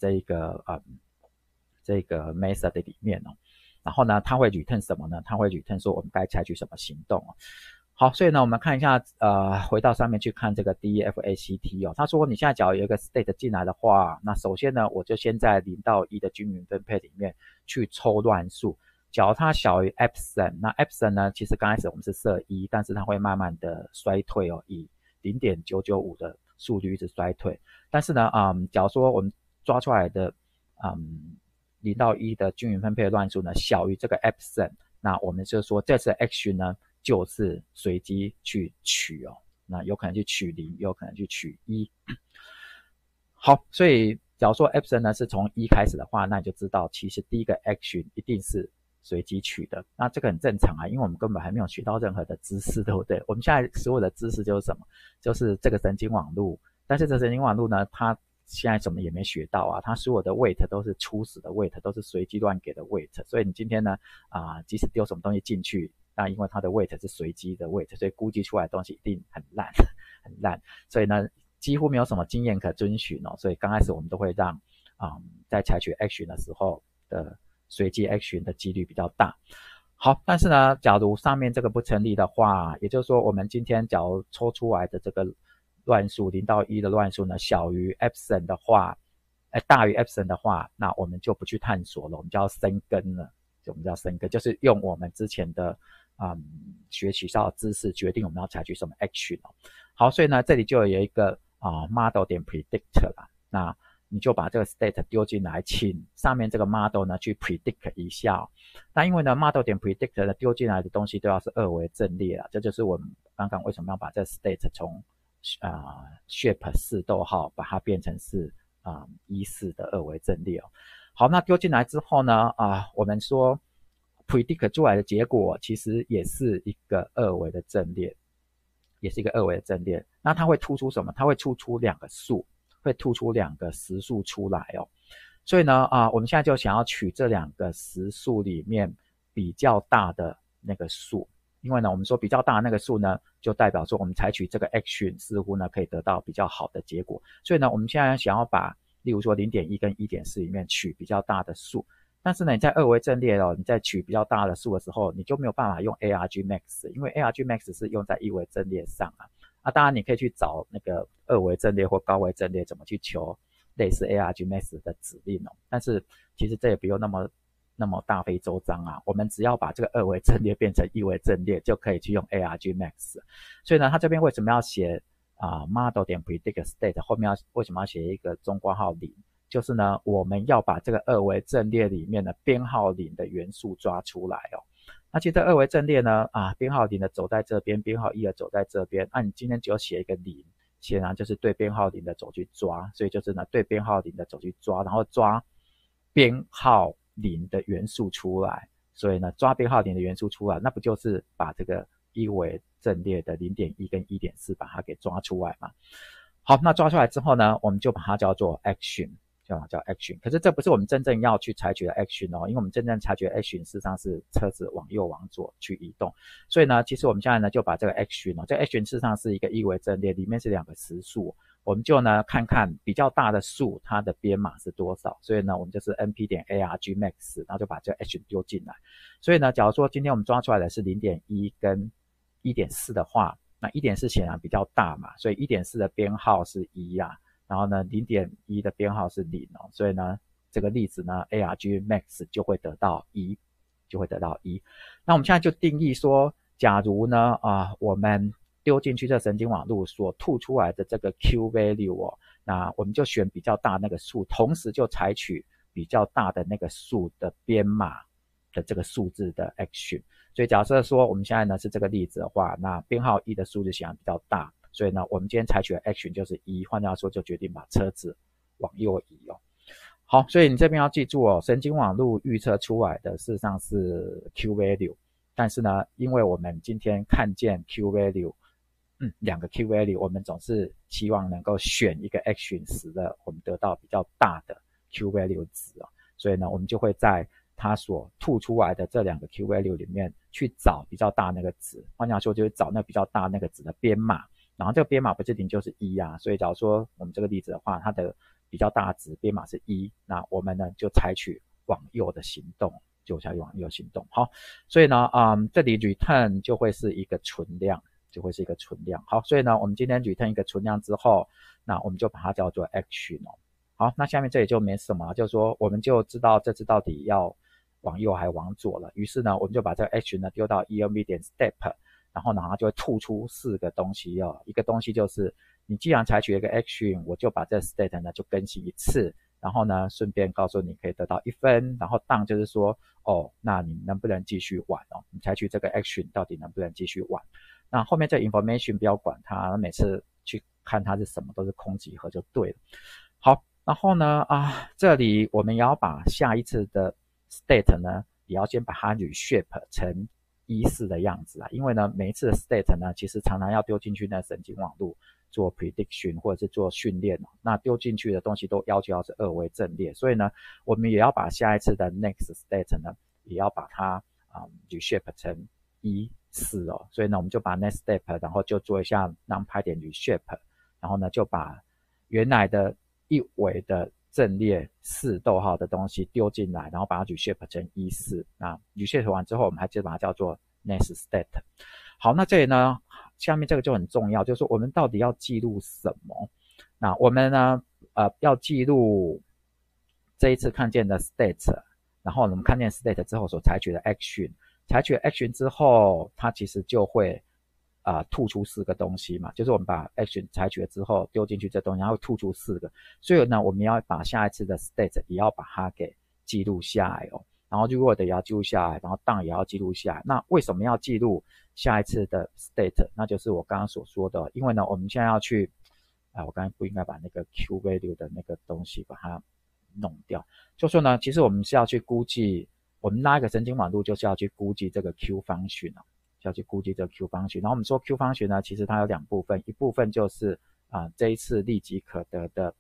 这个 method 里面哦。然后呢，它会 return 什么呢？它会 return 说我们该采取什么行动哦。好，所以呢，我们看一下回到上面去看这个 DEFACT 哦。他说你现在假如有一个 state 进来的话，那首先呢，我就先在0到1的均匀分配里面去抽乱数。假如它小于 epsilon， 那 epsilon 呢，其实刚开始我们是设1，但是它会慢慢的衰退哦，以 0.995 的速率一直衰退。但是呢，假如说我们抓出来的0到1的均匀分配的乱数呢小于这个 epsilon， 那我们就说这次 action 呢就是随机去取哦，那有可能去取0，有可能去取1。好，所以假如说 epsilon 呢是从1开始的话，那你就知道其实第一个 action 一定是随机取的。那这个很正常啊，因为我们根本还没有学到任何的知识，对不对？我们现在所有的知识就是什么？就是这个神经网路，但是这神经网路呢，它现在什么也没学到啊，它所有的 weight 都是初始的 weight， 都是随机乱给的 weight， 所以你今天呢即使丢什么东西进去，那因为它的 weight 是随机的 weight， 所以估计出来的东西一定很烂很烂，所以呢几乎没有什么经验可遵循哦，所以刚开始我们都会让在采取 action 的时候的随机 action 的几率比较大。好，但是呢假如上面这个不成立的话，也就是说我们今天假如抽出来的这个乱数0到1的乱数呢小于 epsilon 的话，大于 epsilon 的话，那我们就不去探索了，我们就要生根了。我们叫生根，就是用我们之前的学习到的知识决定我们要采取什么 action 哦。好，所以呢这里就有一个model 点 predict 啦，那你就把这个 state 丢进来，请上面这个 model 呢去 predict 一下哦。那因为呢 model 点 predict 呢丢进来的东西都要是二维阵列啊，这就是我们刚刚为什么要把这 state 从shape 4逗号把它变成是14的二维阵列哦。好，那丢进来之后呢我们说 predict 出来的结果其实也是一个二维的阵列，也是一个二维的阵列。那它会突出什么？它会突出2个数，会突出2个实数出来哦。所以呢我们现在就想要取这2个实数里面比较大的那个数，因为呢我们说比较大的那个数呢就代表说我们采取这个 action 似乎呢可以得到比较好的结果。所以呢我们现在想要把例如说 0.1 跟 1.4 里面取比较大的数，但是呢你在二维阵列你在取比较大的数的时候，你就没有办法用 argmax， 因为 argmax 是用在一维阵列上当然你可以去找那个二维阵列或高维阵列怎么去求类似 argmax 的指令哦，但是其实这也不用那么大费周章啊，我们只要把这个二维阵列变成一维阵列就可以去用 argmax。 所以呢他这边为什么要写model 点 predict state 后面为什么要写一个中括号0，就是呢我们要把这个二维阵列里面的编号0的元素抓出来哦。那其实二维阵列呢编号0的走在这边，编号1的走在这边，那你今天只有写一个0，显然就是对编号0的走去抓，所以就是呢对编号0的走去抓，然后抓编号0的元素出来，所以呢抓编号0的元素出来，那不就是把这个一维阵列的 0.1 跟 1.4 把它给抓出来嘛。 好，那抓出来之后呢，我们就把它叫做 action， 叫 action。可是这不是我们真正要去采取的 action 哦，因为我们真正采取的 action 事实上是车子往右往左去移动。所以呢，其实我们现在呢就把这个 action 哦，这个 action 事实上是一个一维阵列，里面是2个实数，我们就呢看看比较大的数它的编码是多少。所以呢，我们就是 np 点 argmax， 然后就把这个 action 丢进来。所以呢，假如说今天我们抓出来的是 0.1 跟 1.4 的话，那 1.4 显然比较大嘛，所以 1.4 的编号是1啊，然后呢 0.1 的编号是0哦，所以呢这个例子呢 argmax 就会得到1，就会得到1。那我们现在就定义说，假如呢我们丢进去这神经网路所吐出来的这个 Q value 哦，那我们就选比较大那个数，同时就采取比较大的那个数的编码的这个数字的 action。所以假设说我们现在呢是这个例子的话，那编号1的数字显然比较大，所以呢我们今天采取的 action 就是1，换句话说就决定把车子往右移哦。好，所以你这边要记住哦，神经网路预测出来的事实上是 Q value， 但是呢因为我们今天看见 Q value， 2个 Q value， 我们总是希望能够选一个 action 时的我们得到比较大的 Q value 值哦，所以呢我们就会在它所吐出来的这2个 Q value 里面去找比较大那个值，换句话说就是找那比较大那个值的编码，然后这个编码不是0就是1啊，所以假如说我们这个例子的话，它的比较大值编码是1，那我们呢就采取往右的行动，就采取往右行动。好，所以呢这里 return 就会是一个存量，就会是一个存量。好，所以呢我们今天 return 一个存量之后，那我们就把它叫做 action 哦。好，那下面这里就没什么，就是说我们就知道这次到底要往右还往左了。于是呢我们就把这个 action 呢丢到 env 点 step， 然后呢它就会吐出4个东西哦。一个东西就是你既然采取一个 action， 我就把这 state 呢就更新一次，然后呢顺便告诉你可以得到1分，然后 down 就是说那你能不能继续玩哦，你采取这个 action 到底能不能继续玩。那后面这 information 不要管它，每次去看它是什么都是空集合就对了。好，然后呢这里我们也要把下一次的 state 呢也要先把它 reshape 成14的样子啊，因为呢每一次的 state 呢其实常常要丢进去那神经网路做 prediction 或者是做训练，那丢进去的东西都要求要是2维阵列，所以呢我们也要把下一次的 next state 呢也要把它reshape 成14哦，所以呢我们就把 next step 然后就做一下 numpy 点 reshape， 然后呢就把原来的1维的阵列4逗号的东西丢进来，然后把它 reshape 成14，那 reshape 完之后我们还就把它叫做 next state。 好，那这里呢下面这个就很重要，就是说我们到底要记录什么。那我们呢要记录这一次看见的 state， 然后我们看见 state 之后所采取的 action， 采取 action 之后它其实就会吐出4个东西嘛，就是我们把 action 采取了之后丢进去这东西，然后吐出4个，所以呢我们要把下一次的 state 也要把它给记录下来哦，然后 reward 也要记录下来，然后 down 也要记录下来。那为什么要记录下一次的 state？ 那就是我刚刚所说的，因为呢我们现在要去我刚才不应该把那个 Q value 的那个东西把它弄掉，就说呢其实我们是要去估计，我们拉一个神经网路就是要去估计这个 Q function要去估计这个 Q function。 然后我们说 Q function 呢其实它有2部分，一部分就是这一次立即可得的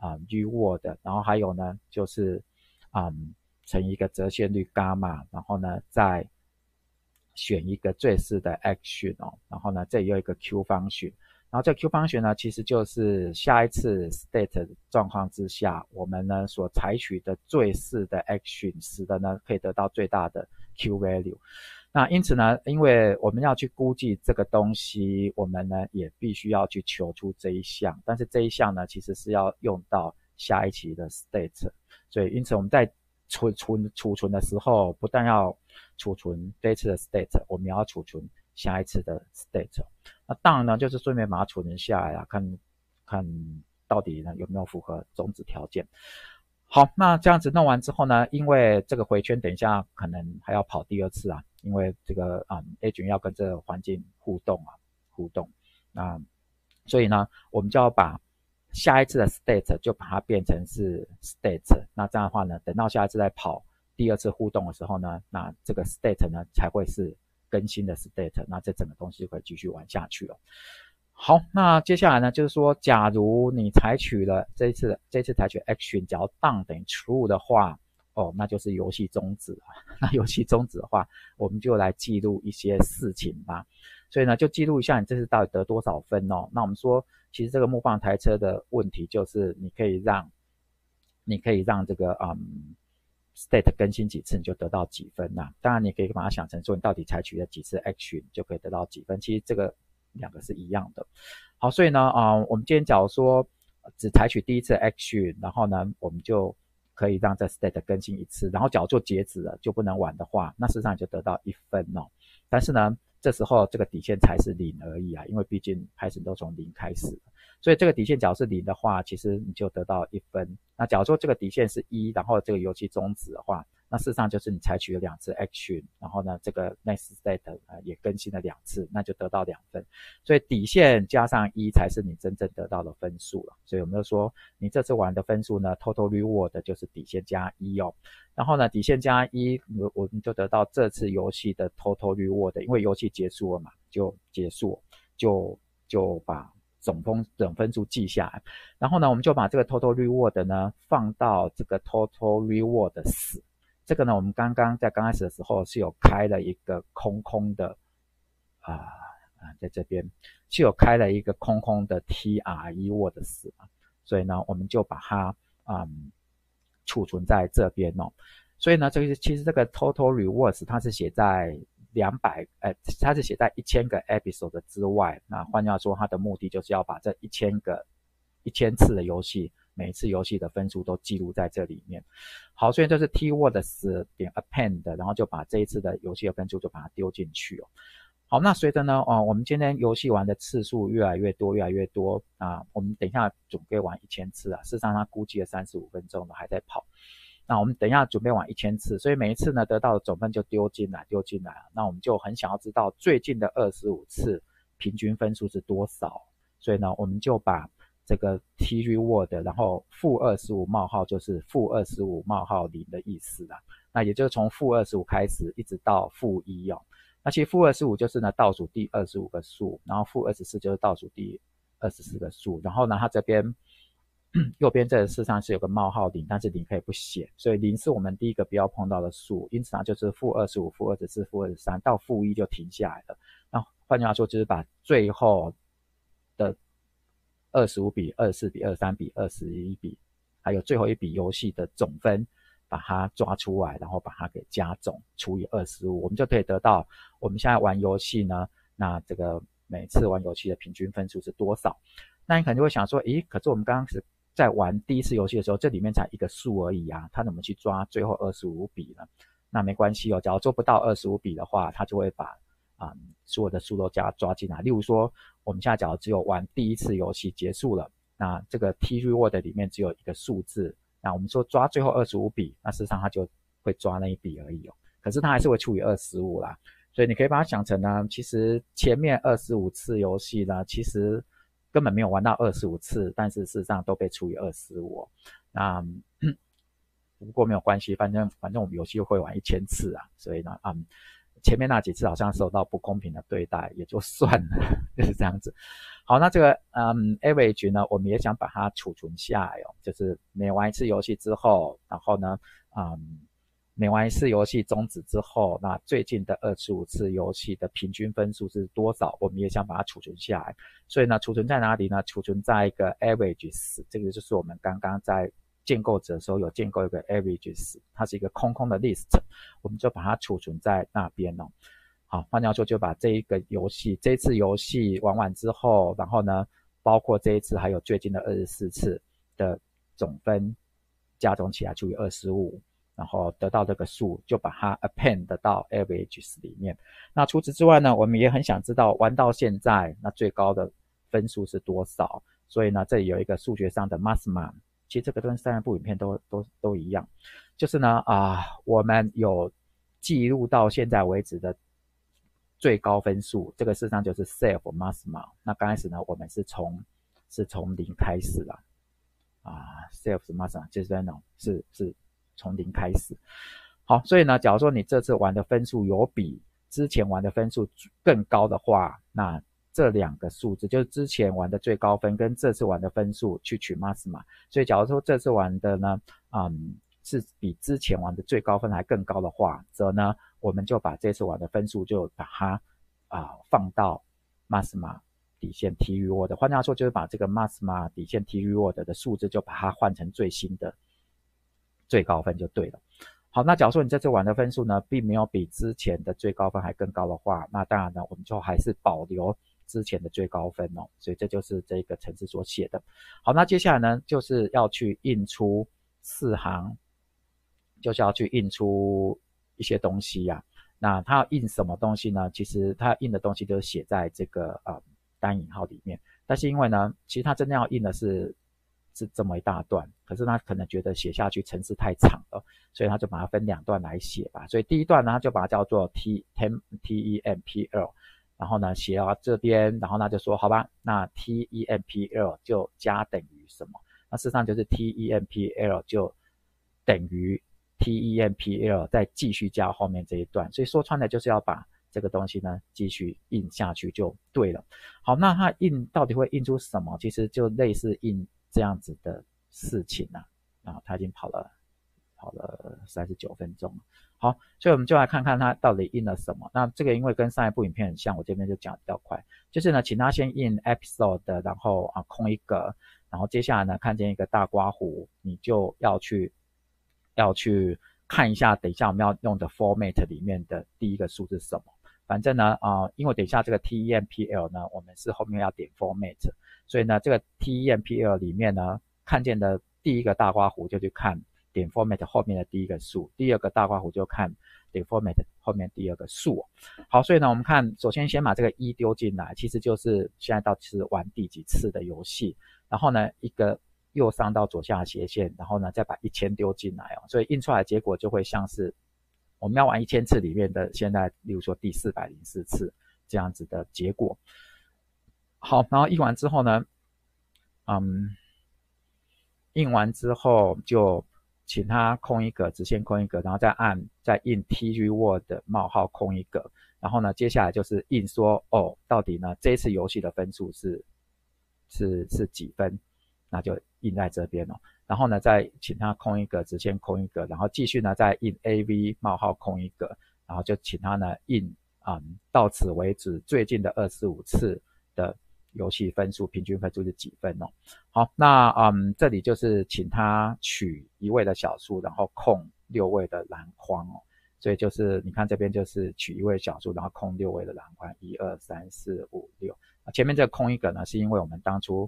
reward， 然后还有呢就是乘一个折现率伽马，然后呢再选一个最适的 action 哦，然后呢这里有一个 Q function， 然后这 Q function 呢其实就是下一次 state 状况之下我们呢所采取的最适的 action 使得呢可以得到最大的 Q value。那因此呢因为我们要去估计这个东西，我们呢也必须要去求出这一项，但是这一项呢其实是要用到下一期的 state， 所以因此我们在储存的时候不但要储存这一次的 state， 我们也要储存下一次的 state。 那当然呢就是顺便把它储存下来啊，看到底呢有没有符合种子条件。好，那这样子弄完之后呢，因为这个回圈等一下可能还要跑第2次啊，因为这个agent 要跟这个环境互动，那所以呢我们就要把下一次的 state 就把它变成是 state， 那这样的话呢等到下一次再跑第2次互动的时候呢，那这个 state 呢才会是更新的 state， 那这整个东西就可以继续玩下去了。 好，那接下来呢，就是说，假如你采取了这一次采取 action，只要 down 等于 true 的话，哦，那就是游戏终止了。那游戏终止的话，我们就来记录一些事情吧。所以呢，就记录一下你这次到底得多少分哦。那我们说，其实这个木棒台车的问题就是你可以让这个state 更新几次，你就得到几分呐、当然，你可以把它想成说，你到底采取了几次 action 就可以得到几分。其实这个两个是一样的。好，所以呢，我们今天假如说只采取第一次 action，然后呢，我们就可以让这 state 更新一次，然后假如就截止了，就不能玩的话，那事实上你就得到1分哦。但是呢，这时候这个底线才是0而已啊，因为毕竟 Python 都从0开始，所以这个底线假如是0的话，其实你就得到1分。那假如说这个底线是1，然后这个游戏终止的话，那事实上就是你采取了2次 action， 然后呢，这个 next state 也更新了2次，那就得到2分。所以底线加上1才是你真正得到的分数了。所以我们就说，你这次玩的分数呢 ，total reward 就是底线加1哦。然后呢，底线加1，我们就得到这次游戏的 total reward， 因为游戏结束了嘛，就结束，就把总分数记下来。然后呢，我们就把这个 total reward 呢放到这个 total reward 10。这个呢，我们刚开始的时候是有开了一个空的在这边是有开了一个空的 TRE-word 10，所以呢，我们就把它储存在这边哦。所以呢，其实这个 total rewards 它是写在它是写在1000个 episode 之外。那换句话说，它的目的就是要把这1000次的游戏，每一次游戏的分数都记录在这里面。好，所以这是 twords 点 append， 然后就把这一次的游戏的分数就把它丢进去哦。好，那随着呢，我们今天游戏玩的次数越来越多啊，我们等一下准备玩1000次啊。事实上，它估计了35分钟了，还在跑。那我们等一下准备玩1000次，所以每一次呢得到的总分就丢进来。那我们就很想要知道最近的25次平均分数是多少，所以呢，我们就把这个 TRE-word， 然后-25冒号就是-25冒号0的意思啦。那也就是从-25开始一直到-1哦。那其实-25就是呢倒数第25个数，然后-24就是倒数第24个数，然后呢它这边右边这个事实上是有个冒号0，但是0可以不写，所以0是我们第一个不要碰到的数，因此它就是-25、-24、-23到-1就停下来了。那换句话说就是把最后的25比、24比、23比、21比，还有最后一笔游戏的总分把它抓出来，然后把它给加总除以25，我们就可以得到我们现在玩游戏呢，那这个每次玩游戏的平均分数是多少。那你可能就会想说，诶，可是我们刚刚是在玩第一次游戏的时候，这里面才一个数而已啊，它怎么去抓最后25笔呢？那没关系哦，只要做不到25笔的话，它就会把所有的数都抓进来。例如说，我们现在假如只有玩第一次游戏结束了，那这个 TRE-word 里面只有一个数字，那我们说抓最后25笔，那事实上它就会抓那一笔而已哦。可是它还是会除以25啦，所以你可以把它想成呢，其实前面25次游戏呢，其实根本没有玩到25次，但是事实上都被除以25。那不过没有关系，反正我们游戏会玩1000次啊，所以呢，前面那几次好像受到不公平的对待，也就算了，就是这样子。好，那这个average 呢，我们也想把它储存下来哦，就是每玩一次游戏之后，然后呢，每玩一次游戏终止之后，那最近的25次游戏的平均分数是多少？我们也想把它储存下来。所以呢，储存在哪里呢？储存在一个 averages， 这个就是我们刚刚在建构者的时候有建构一个 averages， 它是一个空的 list， 我们就把它储存在那边哦。好，换句话说，就把这一次游戏玩完之后，然后呢，包括这一次还有最近的24次的总分加总起来除以25，然后得到这个数，就把它 append 到 averages 里面。那除此之外呢，我们也很想知道玩到现在那最高的分数是多少，所以呢，这里有一个数学上的 maximum， 其实这个跟上一部影片都一样，就是呢我们有记录到现在为止的最高分数，这个事实上就是 self maximum。那刚开始呢，我们是从0开始啦，self maximum 就是那种是从0开始。好，所以呢，假如说你这次玩的分数有比之前玩的分数更高的话，那这两个数字，就是之前玩的最高分跟这次玩的分数去取 MASMA。所以假如说这次玩的呢，是比之前玩的最高分还更高的话，则呢，我们就把这次玩的分数就把它放到 MASMA 底线 T reward。换句话说，就是把这个 MASMA 底线 T reward 的数字就把它换成最新的最高分就对了。好，那假如说你这次玩的分数呢，并没有比之前的最高分还更高的话，那当然呢，我们就还是保留之前的最高分哦。所以这就是这个程式所写的。好，那接下来呢，就是要去印出4行，就是要去印出一些东西呀。那它要印什么东西呢？其实它印的东西就是写在这个单引号里面。但是因为呢，其实它真正要印的是这么一大段，可是他可能觉得写下去程式太长了，所以他就把它分2段来写吧。所以第一段呢，他就把它叫做 TEMPL， 然后呢写到这边，然后他就说好吧，那 TEMPL 就加等于什么？那事实上就是 TEMPL 就等于 TEMPL 再继续加后面这一段，所以说穿了就是要把这个东西呢继续印下去就对了。好，那它印到底会印出什么？其实就类似印这样子的事情啊，它已经跑了39分钟了。好，所以我们就来看看它到底印了什么。那这个因为跟上一部影片很像，我这边就讲比较快。就是呢，请他先印 episode， 然后空一格，然后接下来呢，看见一个大刮胡，你就要去看一下，等一下我们要用的 format 里面的第一个数是什么。反正呢，因为等一下这个 TEMPL 呢，我们是后面要点 format， 所以呢，这个 TEMPL 里面呢，看见的第一个大刮胡就去看点 format 后面的第一个数，第二个大刮胡就看点 format 后面第二个数。好，所以呢，我们看，首先先把这个1丢进来，其实就是现在到底是玩第几次的游戏，然后呢，一个右上到左下斜线，然后呢，再把1000丢进来所以印出来的结果就会像是我们要玩1000次里面的现在，例如说第404次这样子的结果。好，然后印完之后呢，印完之后就请他空一格，直线空一格，然后再印 T reward 冒号空一格，然后呢，接下来就是印说到底呢这一次游戏的分数是几分，那就印在这边然后呢，再请他空一格，直线空一格，然后继续呢再印 AV 冒号空一格，然后就请他呢印到此为止最近的25次的游戏分数，平均分数是几分好，那这里就是请他取1位的小数，然后空6位的篮筐所以就是你看这边就是取1位小数，然后空6位的篮筐，1、2、3、4、5、6。前面这个空一格呢，是因为我们当初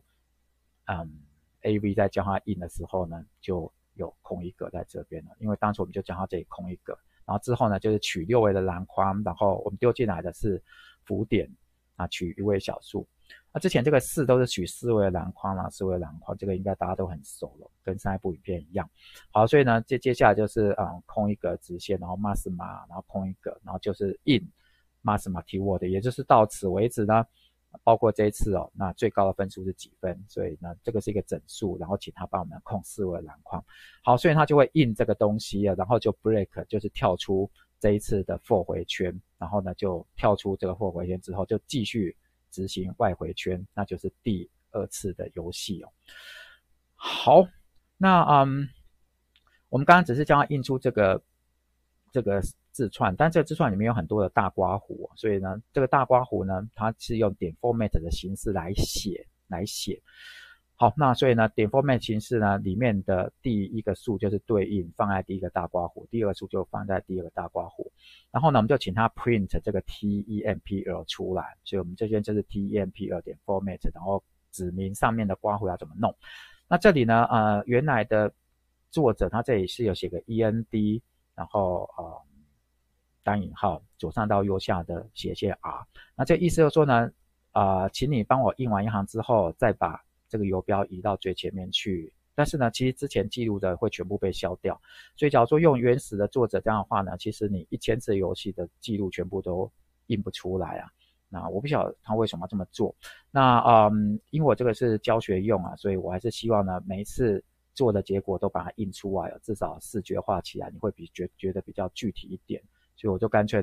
AV 在教他印的时候呢，就有空一格在这边了，因为当初我们就教他这里空一格，然后之后呢就是取6位的篮筐，然后我们丢进来的是浮点取1位小数。那之前这个4都是取4位的篮筐啦，4位的篮筐，这个应该大家都很熟了，跟上一部影片一样。好，所以呢接下来就是空一格直线，然后 MASMA， 然后空一格，然后就是印 MASMA keyword， 也就是到此为止呢。包括这一次那最高的分数是几分？所以呢，这个是一个整数，然后请他帮我们空4位的篮筐。好，所以他就会印这个东西然后就 break， 就是跳出这一次的 for 回圈，然后呢就跳出这个 for 回圈之后，就继续执行外回圈，那就是第2次的游戏好，那我们刚刚只是将它印出这个字串，但这个字串里面有很多的大刮胡所以呢，这个大刮胡呢，它是用点 format 的形式来写。好，那所以呢，点 format 形式呢，里面的第一个数就是对应放在第一个大刮胡，第二个数就放在第二个大刮胡。然后呢，我们就请它 print 这个 TEMPL 出来，所以我们这边就是 TEMPL 点 format， 然后指明上面的刮胡要怎么弄。那这里呢，原来的作者他这里是有写个 END， 然后单引号左上到右下的斜线 R， 那这意思就是说呢，请你帮我印完一行之后，再把这个游标移到最前面去。但是呢，其实之前记录的会全部被消掉，所以假如说用原始的作者这样的话呢，其实你1000次游戏的记录全部都印不出来那我不晓得他为什么要这么做。那因为我这个是教学用所以我还是希望呢，每一次做的结果都把它印出来至少视觉化起来，你会觉得比较具体一点。所以我就干脆呢，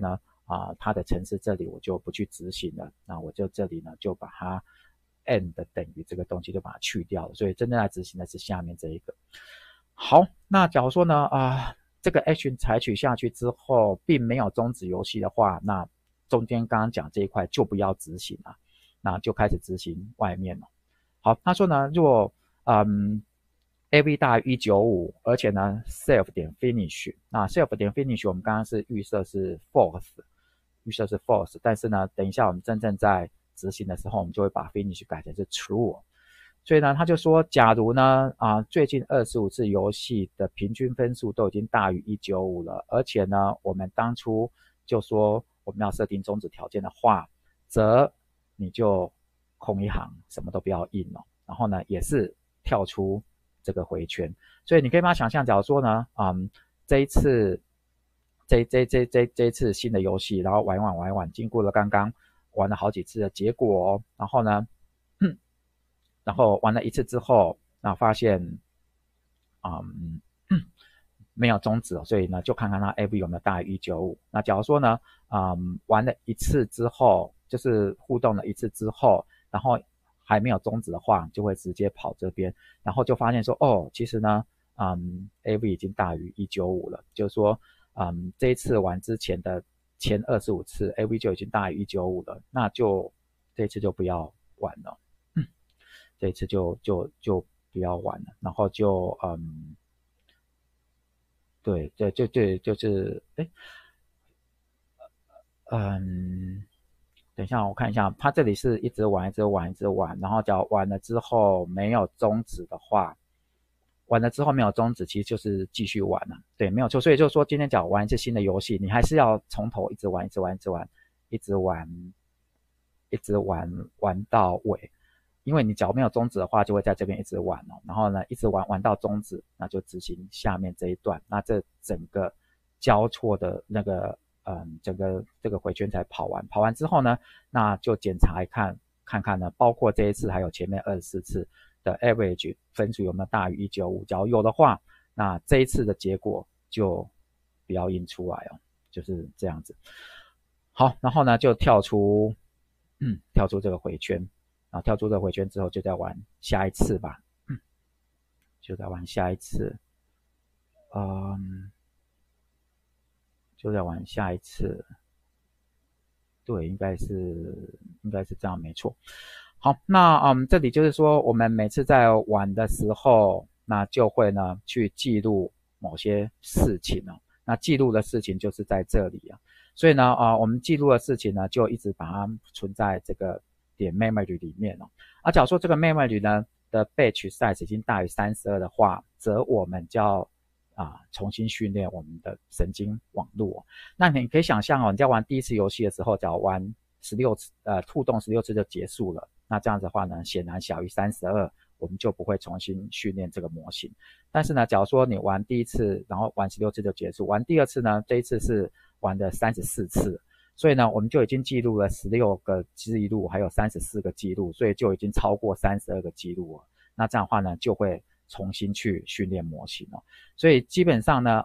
它的程式这里我就不去执行了，那我就这里呢就把它 end 等于这个东西就把它去掉了，所以真正来执行的是下面这一个。好，那假如说呢这个 action 采取下去之后并没有终止游戏的话，那中间刚刚讲这一块就不要执行了，那就开始执行外面了。好，他说呢，如果AV 大于195，而且呢 self 点 finish， 那 self 点 finish 我们刚刚是预设是 false，但是呢等一下我们真正在执行的时候，我们就会把 finish 改成是 true。所以呢他就说，假如呢最近25次游戏的平均分数都已经大于195了，而且呢我们当初就说我们要设定终止条件的话，则你就空一行，什么都不要印了，然后呢也是跳出这个回圈。所以你可以把它想象，假如说呢这一次新的游戏，然后玩一玩，经过了刚刚玩了好几次的结果然后呢然后玩了一次之后，那发现没有终止，所以呢就看看它 AV 有没有大于195。那假如说呢玩了一次之后，就是互动了一次之后，然后还没有终止的话，就会直接跑这边，然后就发现说其实呢AV 已经大于195了，就是说这一次玩之前的前25次 AV 就已经大于195了，那就这一次就不要玩了。这一次就不要玩了，然后就对，就是等一下我看一下，他这里是一直玩，然后假如玩了之后没有终止的话，其实就是继续玩了，对，没有错。所以就是说，今天假如玩一次新的游戏，你还是要从头一直玩到尾。因为你假如没有终止的话，就会在这边一直玩然后呢一直玩到终止，那就执行下面这一段，那这整个交错的那个整个这个回圈才跑完之后呢，那就检查看看呢，包括这一次还有前面24次的 average 分数有没有大于195，假如有的话，那这一次的结果就不要印出来就是这样子。好，然后呢就跳出这个回圈。跳出这个回圈之后，就再玩下一次吧，就再玩下一次，对，应该是这样，没错。好，那这里就是说，我们每次在玩的时候，那就会呢去记录某些事情那记录的事情就是在这里所以呢我们记录的事情呢，就一直把它存在这个点 memory 里面假如说这个 memory 呢的 batch size 已经大于32的话，则我们就要重新训练我们的神经网络那你可以想象你在玩第一次游戏的时候，假如玩16次互动16次就结束了，那这样子的话呢，显然小于32，我们就不会重新训练这个模型。但是呢，假如说你玩第一次，然后玩16次就结束，玩第二次呢，这一次是玩的34次，所以呢，我们就已经记录了16个记录，还有34个记录，所以就已经超过32个记录了。那这样的话呢，就会重新去训练模型所以基本上呢，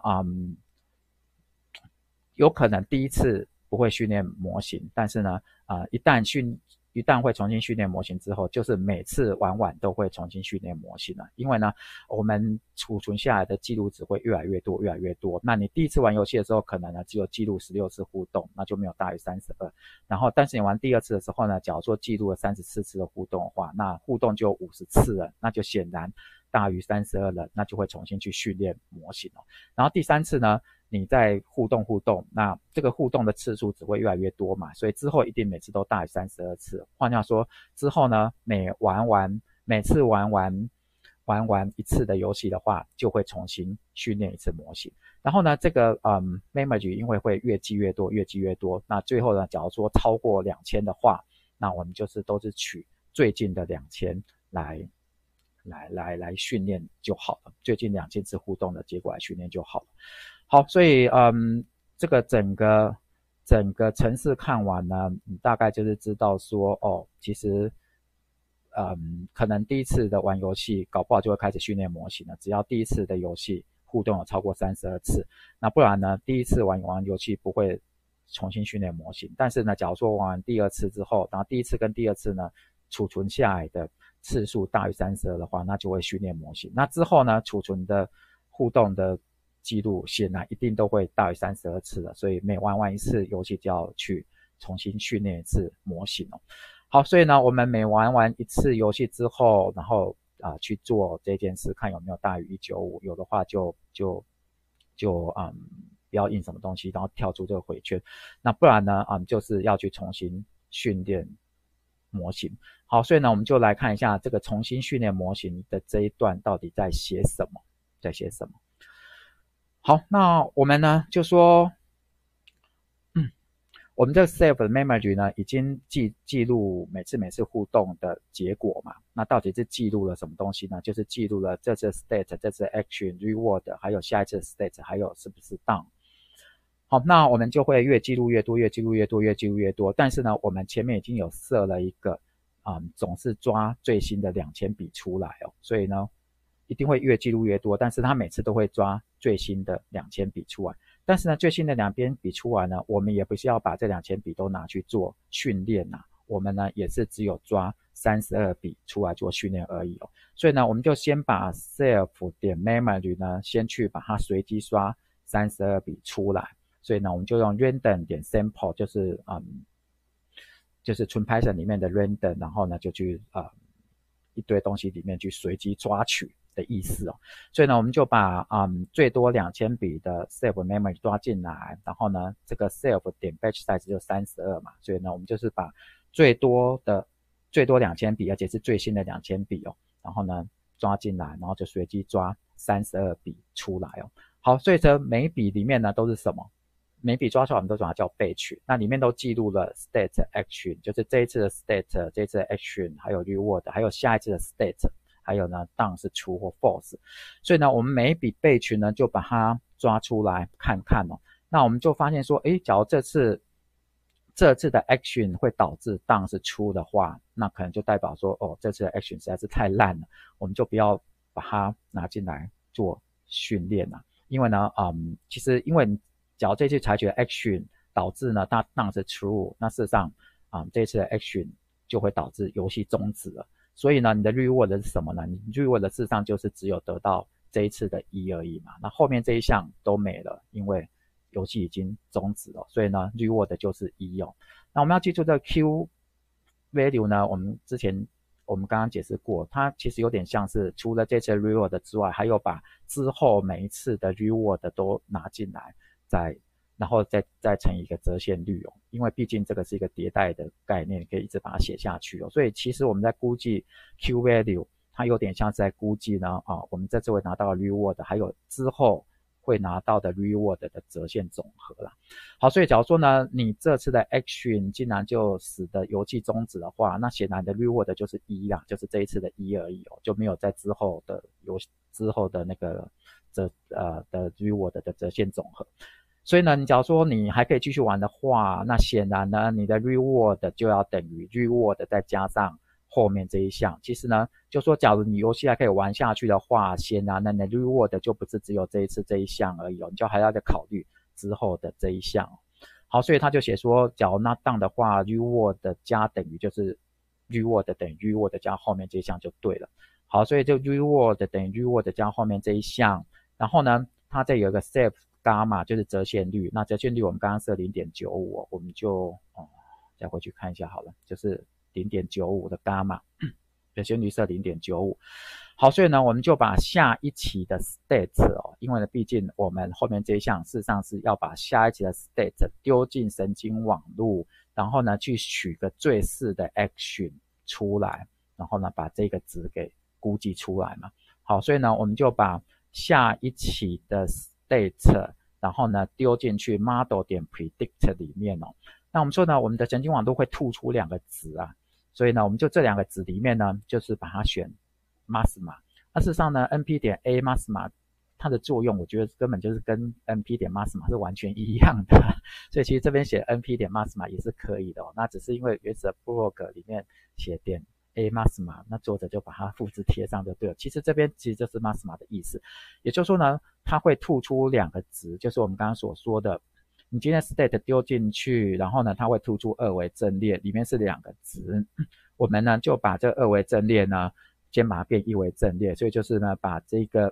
有可能第一次不会训练模型，但是呢，一旦会重新训练模型之后，就是每次玩都会重新训练模型了。因为呢，我们储存下来的记录只会越来越多。那你第一次玩游戏的时候，可能呢只有记录16次互动，那就没有大于32。然后，但是你玩第二次的时候呢，假如说记录了34次的互动的话，那互动就50次了，那就显然大于32了，那就会重新去训练模型然后第三次呢，你再互动，那这个互动的次数只会越来越多嘛，所以之后一定每次都大于32次。换句话说，之后呢，每次玩完一次的游戏的话，就会重新训练一次模型。然后呢，这个memory 因为会越积越多，那最后呢，假如说超过2000的话，那我们就是都是取最近的2000来训练就好了，最近2000次互动的结果来训练就好了。好，所以这个整个程式看完呢，你大概就是知道说其实可能第一次的玩游戏搞不好就会开始训练模型了，只要第一次的游戏互动有超过32次，那不然呢第一次玩游戏不会重新训练模型。但是呢，假如说玩完第二次之后，然后第一次跟第二次呢储存下来的次数大于32的话，那就会训练模型。那之后呢，储存的互动的记录显然一定都会大于32次了，所以每玩完一次游戏就要去重新训练一次模型哦。好，所以呢，我们每玩完一次游戏之后，然后去做这件事，看有没有大于195，有的话就不要印什么东西，然后跳出这个回圈。那不然呢，就是要去重新训练模型。好，所以呢，我们就来看一下这个重新训练模型的这一段到底在写什么，在写什么。好，那我们呢就说，我们这个 save 的 memory 呢，已经记录每次互动的结果嘛。那到底是记录了什么东西呢？就是记录了这次 state、这次 action、reward， 还有下一次 state， 还有是不是 done。好，那我们就会越记录越多，越记录越多，越记录越多。但是呢，我们前面已经有设了一个总是抓最新的2000笔出来哦，所以呢，一定会越记录越多。但是它每次都会抓最新的2000笔出来。但是呢，最新的2000笔出来呢，我们也不是要把这2000笔都拿去做训练啊，我们呢也是只有抓32笔出来做训练而已哦。所以呢，我们就先把 self 点 memory 呢，先去把它随机刷32笔出来。所以呢，我们就用 random 点 sample， 就是纯 Python 里面的 random， 然后呢就去一堆东西里面去随机抓取的意思哦。所以呢，我们就把最多2000笔的 save memory 抓进来，然后呢，这个 save 点 batch size 就32嘛，所以呢，我们就是把最多2000笔，而且是最新的2000笔哦，然后呢抓进来，然后就随机抓32笔出来哦。好，所以这每一笔里面呢都是什么？每笔抓出来我们都把它叫batch，那里面都记录了 state action， 就是这一次的 state， 这一次的 action， 还有 reward， 还有下一次的 state， 还有呢 done 是 true 或 false。所以呢，我们每一笔batch呢就把它抓出来看看哦。那我们就发现说，假如这次的 action 会导致 done 是 true 的话，那可能就代表说，这次的 action 实在是太烂了，我们就不要把它拿进来做训练了。因为呢，其实因为假如这次采取的 action 导致呢它 done 是 true， 那事实上这次的 action 就会导致游戏终止了。所以呢，你的 reward 是什么呢？你 reward 事实上就是只有得到这一次的1而已嘛。那后面这一项都没了，因为游戏已经终止了，所以呢 reward 就是1哦。那我们要记住这个 Q value 呢，我们刚刚解释过，它其实有点像是除了这次 reward 之外，还有把之后每一次的 reward 都拿进来，然后再乘以一个折现率哦，因为毕竟这个是一个迭代的概念，可以一直把它写下去哦。所以其实我们在估计 Q value， 它有点像是在估计呢我们这次会拿到的 reward， 还有之后会拿到的 reward 的折现总和啦。好，所以假如说呢，你这次的 action 竟然就使得游戏终止的话，那显然的 reward 就是1啦，就是这一次的1而已哦，就没有在之后的那个的 reward 的折现总和。所以呢，你假如说你还可以继续玩的话，那显然呢，你的 reward 就要等于 reward 再加上后面这一项。其实呢，就说假如你游戏还可以玩下去的话，显然呢，你的 reward 就不是只有这一次这一项而已哦，你就还要再考虑之后的这一项。好，所以他就写说，假如那 done 的话 ，reward 加等于就是 reward 等于 reward 加后面这一项就对了。好，所以就 reward 等于 reward 加后面这一项，然后呢，它这有一个 save gamma 就是折现率，那折现率我们刚刚设 0.95 我们就再回去看一下好了，就是 0.95 的 gamma 折现率设 0.95。好，所以呢，我们就把下一期的 state 因为呢，毕竟我们后面这一项事实上是要把下一期的 state 丢进神经网络，然后呢，去取个最适的 action 出来，然后呢，把这个值给估计出来嘛。好，所以呢，我们就把下一期的 state 然后呢丢进去 model 点 predict 里面哦。那我们说呢，我们的神经网络会吐出2个值啊，所以呢，我们就这2个值里面呢，就是把它选 maxima。那事实上呢 ，np 点 a maxima 它的作用，我觉得根本就是跟 np 点 maxima 是完全一样的，所以其实这边写 np 点 maxima 也是可以的哦。那只是因为原始的 blog 里面写点 a maxima， 那作者就把它复制贴上就对了。其实这边其实就是 maxima 的意思，也就是说呢，它会吐出2个值，就是我们刚刚所说的你今天 state 丢进去，然后呢，它会突出二维阵列，里面是2个值，我们呢就把这二维阵列呢，先把它变一维阵列，所以就是呢，把这个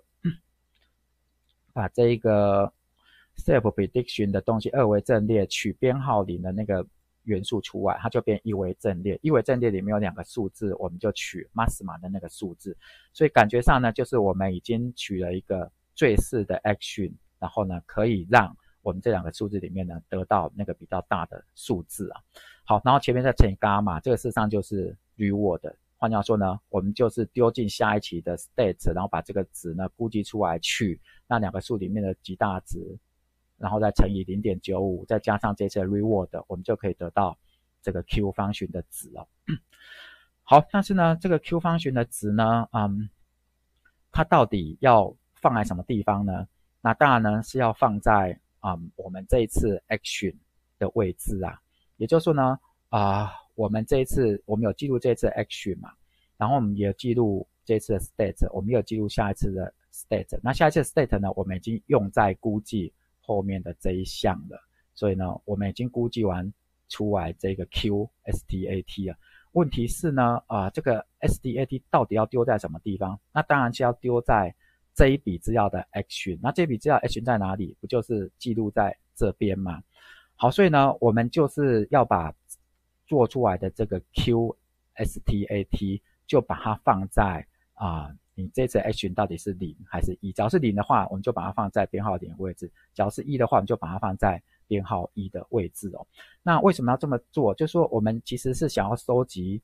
self prediction 的东西二维阵列取编号0的那个元素出来，它就变一维阵列。一维阵列里面有2个数字，我们就取 maxima 的那个数字。所以感觉上呢，就是我们已经取了一个最适的 action， 然后呢，可以让我们这2个数字里面呢得到那个比较大的数字啊。好，然后前面再乘以伽马，这个事实上就是 reward。换句话说呢，我们就是丢进下一期的 state， 然后把这个值呢估计出来去那2个数里面的极大值，然后再乘以 0.95， 再加上这次的 reward， 我们就可以得到这个 Q function 的值哦。好，但是呢，这个 Q function 的值呢，它到底要放在什么地方呢？那当然呢是要放在我们这一次 action 的位置啊。也就是说呢，我们这一次我们有记录这一次的 action 嘛，然后我们也有记录这一次的 state， 我们也有记录下一次的 state。那下一次的 state 呢，我们已经用在估计后面的这一项了，所以呢，我们已经估计完出来这个 Q STAT 了。问题是呢，这个 STAT 到底要丢在什么地方？那当然是要丢在这一笔资料的 action。那这笔资料 action 在哪里？不就是记录在这边吗？好，所以呢，我们就是要把做出来的这个 Q STAT 就把它放在你这次 action 到底是0还是1？只要是0的话，我们就把它放在编号0的位置；只要是1的话，我们就把它放在编号1的位置哦。那为什么要这么做？就是说我们其实是想要收集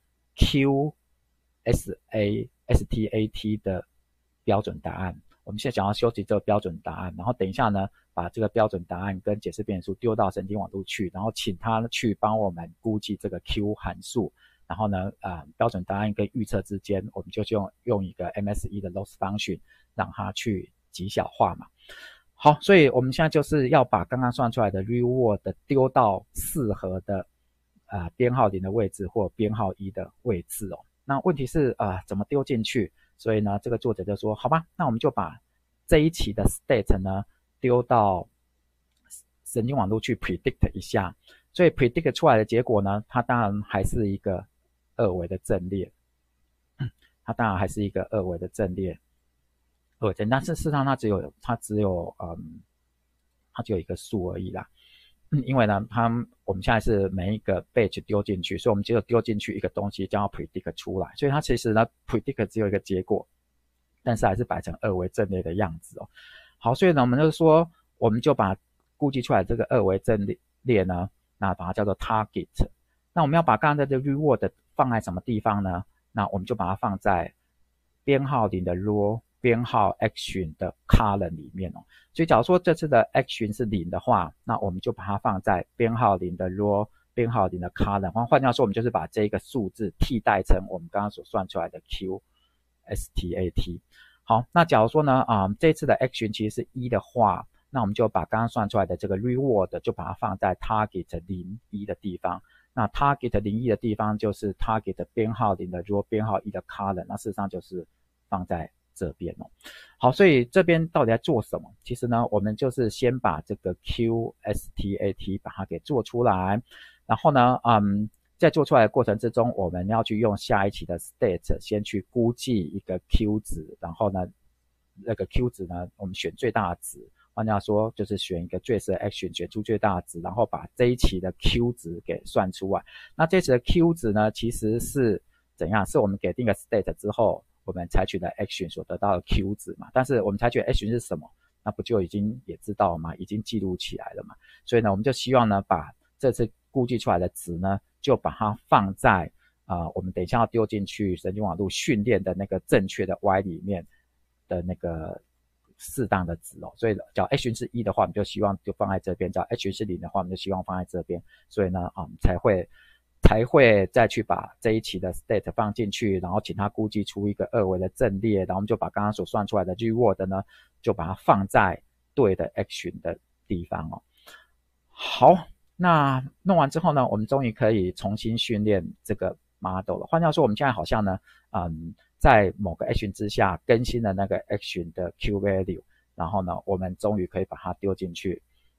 STAT 的标准答案。我们现在想要收集这个标准答案，然后等一下呢，把这个标准答案跟解释变数丢到神经网络去，然后请它去帮我们估计这个 Q 函数。然后呢，标准答案跟预测之间，我们就用一个 MSE 的 loss function 让它去极小化嘛。好，所以我们现在就是要把刚刚算出来的 reward 丢到适合的编号0的位置或编号1的位置哦。那问题是怎么丢进去？所以呢，这个作者就说，好吧，那我们就把这一期的 state 呢丢到神经网络去 predict 一下。所以 predict 出来的结果呢，它当然还是一个二维的阵列，它当然还是一个二维的阵列，但是事实上它只有一个数而已啦。因为呢，我们现在是每一个 batch 丢进去，所以我们只有丢进去一个东西，将要 predict 出来，所以它其实呢 predict 只有一个结果，但是还是摆成二维阵列的样子哦。好，所以呢，我们就说，我们就把估计出来这个二维阵列呢，那把它叫做 target。那我们要把刚才的 reward 放在什么地方呢？那我们就把它放在编号0的 row 编号 action 的 column 里面哦。所以假如说这次的 action 是0的话，那我们就把它放在编号0的 row 编号0的 column。换句话说，我们就是把这个数字替代成我们刚刚所算出来的 Q STAT。好，那假如说呢，这次的 action 其实是1的话，那我们就把刚刚算出来的这个 reward 就把它放在 target 01的地方。那 target 01的地方就是 target 编号0的 row 编号1的 column， 那事实上就是放在这边哦。好，所以这边到底在做什么？其实呢，我们就是先把这个 Q STAT 把它给做出来，然后呢，在做出来的过程之中，我们要去用下一期的 state 先去估计一个 Q 值，然后呢，那个 Q 值呢，我们选最大的值。换句话说，就是选一个最适的 action， 选出最大的值，然后把这一期的 Q 值给算出来。那这一期的 Q 值呢，其实是怎样？是我们给定个 state 之后，我们采取的 action 所得到的 Q 值嘛。但是我们采取的 action 是什么？那不就已经也知道了嘛，已经记录起来了嘛。所以呢，我们就希望呢，把这次估计出来的值呢，就把它放在我们等一下要丢进去神经网络训练的那个正确的 Y 里面的那个适当的值哦。所以假如 action 是1的话，我们就希望就放在这边；假如 action 是0的话，我们就希望放在这边。所以呢，才会再去把这一期的 state 放进去，然后请它估计出一个二维的阵列，然后我们就把刚刚所算出来的 reward 呢，就把它放在对的 action 的地方哦。好，那弄完之后呢，我们终于可以重新训练这个 model 了。换句话说，我们现在好像呢，在某个 action 之下更新了那个 action 的 Q value， 然后呢，我们终于可以把它丢进去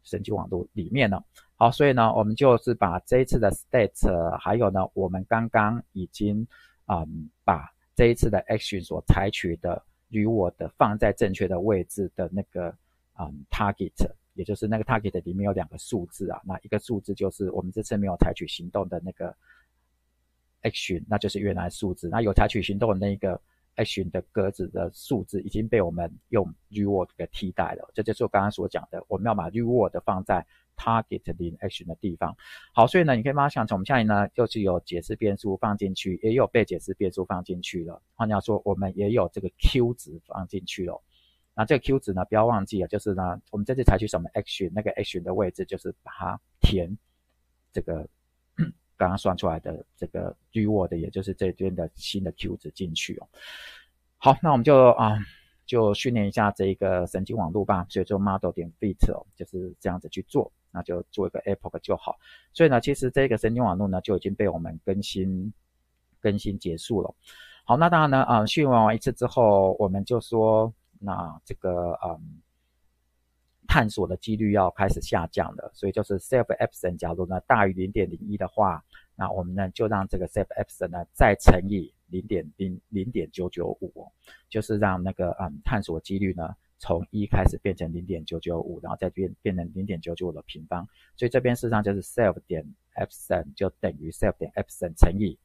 神经网络里面了。好，所以呢，我们就是把这一次的 state， 还有呢，我们刚刚已经把这一次的 action 所采取的 reward 放在正确的位置的那个target， 也就是那个 target 里面有2个数字啊，那一个数字就是我们这次没有采取行动的那个 action， 那就是原来数字，那有采取行动的那个 action 的格子的数字已经被我们用 reward 给替代了，这就是我刚刚所讲的，我们要把 reward 放在 target 零 action 的地方。好，所以呢，你可以把它想成我们现在呢，就是有解释变数放进去，也有被解释变数放进去了。换句话说，我们也有这个 Q 值放进去了。那这个 Q 值呢，不要忘记了，就是呢，我们这次采取什么 action， 那个 action 的位置就是把它填这个刚刚算出来的这个 reward， 也就是这边的新的 Q 值进去哦。好，那我们就训练一下这一个神经网络吧，所以就 model.fit 就是这样子去做，那就做一个 epoch 就好。所以呢，其实这个神经网络呢就已经被我们更新结束了。好，那当然呢，训练完一次之后，我们就说，那这个探索的几率要开始下降了，所以就是 self epsilon 假如呢大于 0.01 的话，那我们呢就让这个 self epsilon 呢再乘以0.995，就是让那个探索几率呢从1开始变成 0.995， 然后再变成 0.995 的平方，所以这边事实上就是 self 点 epsilon 就等于 self 点 epsilon 乘以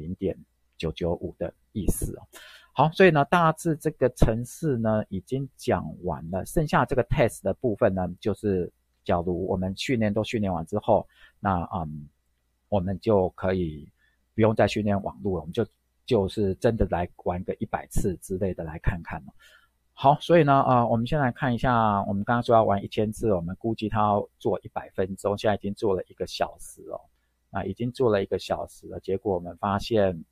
0.995 的意思哦。好，所以呢，大致这个程式呢已经讲完了，剩下这个 test 的部分呢，就是假如我们训练完之后，那我们就可以不用再训练网络了，我们就是真的来玩个100次之类的来看看了。好，所以呢，我们先来看一下，我们刚刚说要玩1000次，我们估计它要做100分钟，现在已经做了1个小时哦，那已经做了1个小时了，结果我们发现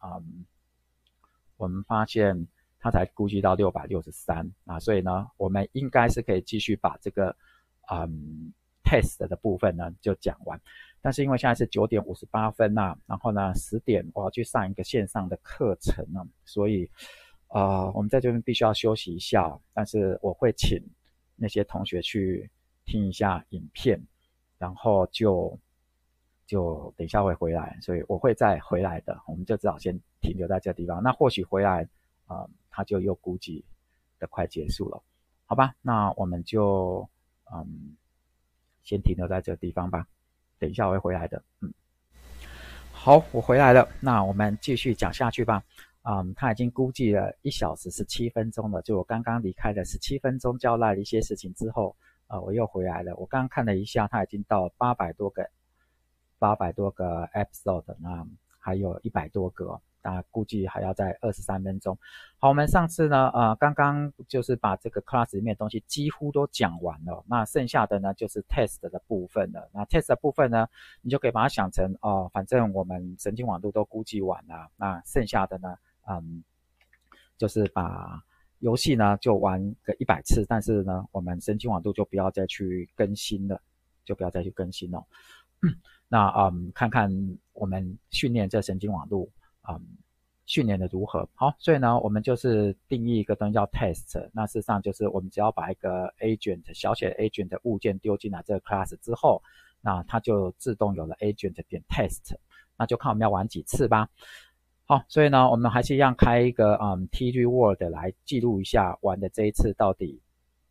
它才估计到663啊，所以呢，我们应该是可以继续把这个test 的部分呢就讲完。但是因为现在是9点58分啊，然后呢10点我要去上一个线上的课程啊，所以我们在这边必须要休息一下，但是我会请那些同学去听一下影片，然后就等一下会回来，所以我会再回来的，我们就只好先停留在这个地方。那或许回来它就又估计的快结束了，好吧？那我们就先停留在这个地方吧，等一下我会回来的。好，我回来了，那我们继续讲下去吧。他已经估计了1小时17分钟了，就我刚刚离开了17分钟交代了一些事情之后，我又回来了。我刚刚看了一下，他已经到800多个 episode， 那还有100多个，那估计还要在23分钟。好，我们上次呢，刚刚就是把这个 class 里面的东西几乎都讲完了，那剩下的呢就是 test 的部分了。那 test 的部分呢，你就可以把它想成反正我们神经网络都估计完了，那剩下的呢，就是把游戏呢就玩个100次，但是呢，我们神经网络就不要再去更新了，哦。那看看我们训练这神经网络训练的如何。好，所以呢我们就是定义一个东西叫 test， 那事实上就是我们只要把一个 agent 小写的 agent 的物件丢进来这个 class 之后，那它就自动有了 agent 点 test， 那就看我们要玩几次吧。好，所以呢我们还是一样开一个TReward 来记录一下玩的这一次到底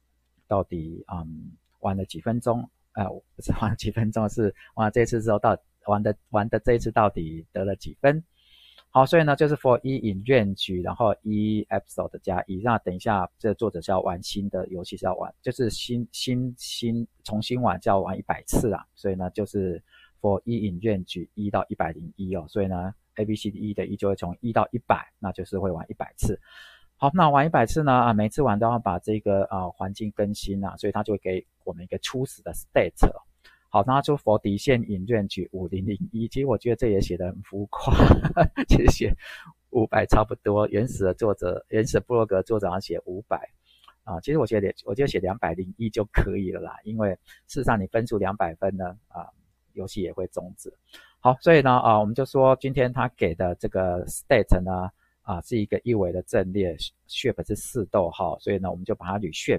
玩了几分钟，不是玩了几分钟，是玩了这一次之后玩的这一次到底得了几分。好，所以呢就是 for e in range， 然后e episode 加1，那等一下这个作者是要玩新的游戏，是要玩就是重新玩就要玩100次啊，所以呢就是 for e in range 1到101哦，所以呢 ABCD 的1就会从1到100，那就是会玩100次。好，那玩100次呢每次玩都要把这个环境更新啊，所以它就会给我们一个初始的 state。好，那就 for 底线 in range 5001，其实我觉得这也写得很浮夸，其实写500差不多，原始的部落格作者好像写500其实我觉得写201就可以了啦，因为事实上你分数200分呢游戏也会终止。好，所以呢我们就说今天他给的这个 state 呢是一个一维的阵列， shape 是4逗号，所以呢我们就把它捋 shape，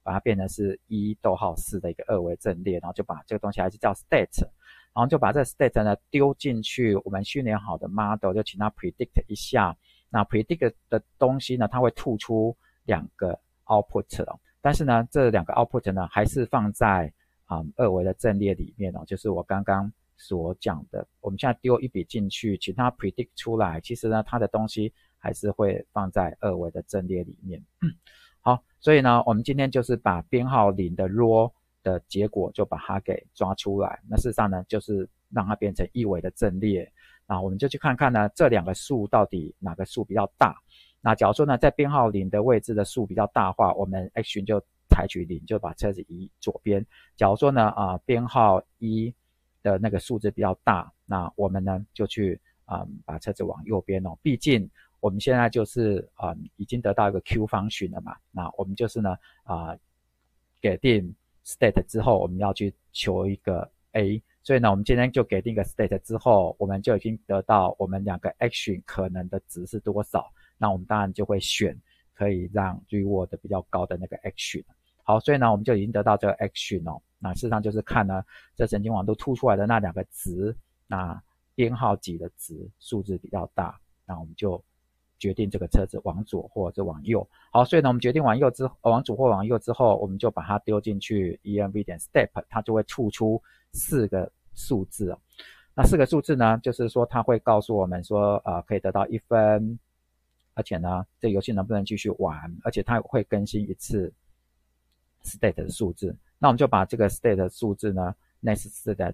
把它变成是1.4的一个二维阵列，然后就把这个东西还是叫 state， 然后就把这个 state 呢丢进去我们训练好的 model， 就请它 predict 一下。那 predict 的东西呢，它会吐出2个 output 哦，但是呢，这2个 output 呢还是放在二维的阵列里面哦，就是我刚刚所讲的，我们现在丢一笔进去，请它 predict 出来，其实呢，它的东西还是会放在二维的阵列里面。好，所以呢，我们今天就是把编号0的 raw 的结果就把它给抓出来，那事实上呢，就是让它变成一维的阵列。那我们就去看看呢，这2个数到底哪个数比较大。那假如说呢，在编号0的位置的数比较大的话，我们 action 就采取0，就把车子移左边。假如说呢，编号1的那个数字比较大，那我们呢就去把车子往右边哦。毕竟我们现在就是已经得到一个 Q function 了嘛，那我们就是呢给定 state 之后，我们要去求一个 A。所以呢，我们今天就给定一个 state 之后，我们就已经得到我们2个 action 可能的值是多少。那我们当然就会选可以让 reward 比较高的那个 action。好，所以呢，我们就已经得到这个 action 哦。那事实上就是看呢，这神经网度吐出来的那2个值，那编号几的值数字比较大，那我们就决定这个车子往左或者往右。好，所以呢，我们决定往左或往右之后，我们就把它丢进去 env.step， 它就会吐出4个数字哦。那4个数字呢，就是说它会告诉我们说，可以得到1分，而且呢，这个游戏能不能继续玩，而且它会更新一次 state 的数字。那我们就把这个 state 的数字呢 next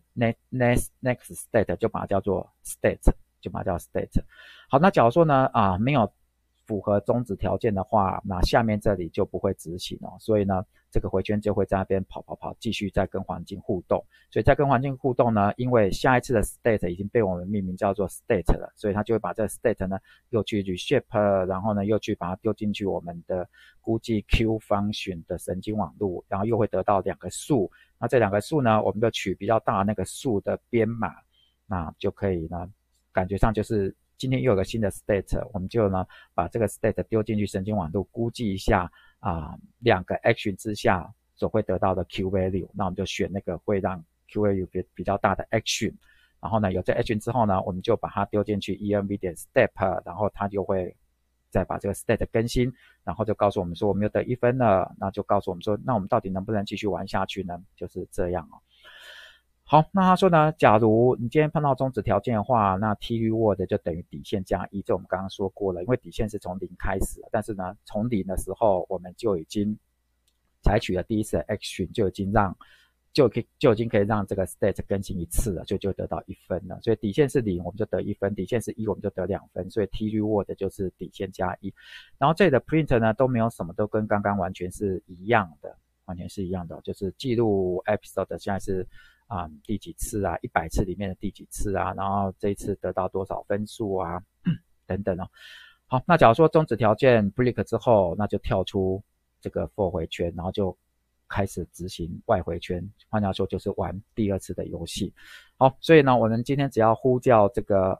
state 就把它叫做 state， 就把它叫 state。好，那假如说呢没有符合终止条件的话，那下面这里就不会执行哦。所以呢，这个回圈就会在那边跑，继续再跟环境互动。所以在跟环境互动呢，因为下一次的 state 已经被我们命名叫做 state 了，所以它就会把这个 state 呢又去 reshape， 然后呢又去把它丢进去我们的估计 Q function 的神经网路，然后又会得到2个数。那这2个数呢，我们就取比较大的那个数的编码，那就可以呢，感觉上就是今天又有个新的 state， 我们就呢把这个 state 丢进去神经网路，估计一下2个 action 之下所会得到的 Q value， 那我们就选那个会让 Q value 比较大的 action， 然后呢有这 action 之后呢，我们就把它丢进去 env.step， 然后它就会再把这个 state 更新，然后就告诉我们说我们又得1分了，那就告诉我们说，那我们到底能不能继续玩下去呢？就是这样哦。好，那他说呢，假如你今天碰到终止条件的话，那 t reward 就等于底线加1，这我们刚刚说过了，因为底线是从0开始，但是呢，从0的时候我们就已经采取了第一次的 action， 就已经可以让这个 state 更新1次了，就得到1分了。所以底线是0，我们就得1分；底线是1，我们就得2分。所以 t reward 就是底线加1。然后这里的 print 呢都没有什么，都跟刚刚完全是一样的，就是记录 episode 现在是第几次啊，100次里面的第几次啊，然后这一次得到多少分数啊等等哦。好，那假如说终止条件 break 之后，那就跳出这个 for 回圈，然后就开始执行外回圈，换句话说就是玩第2次的游戏。好，所以呢，我们今天只要呼叫这个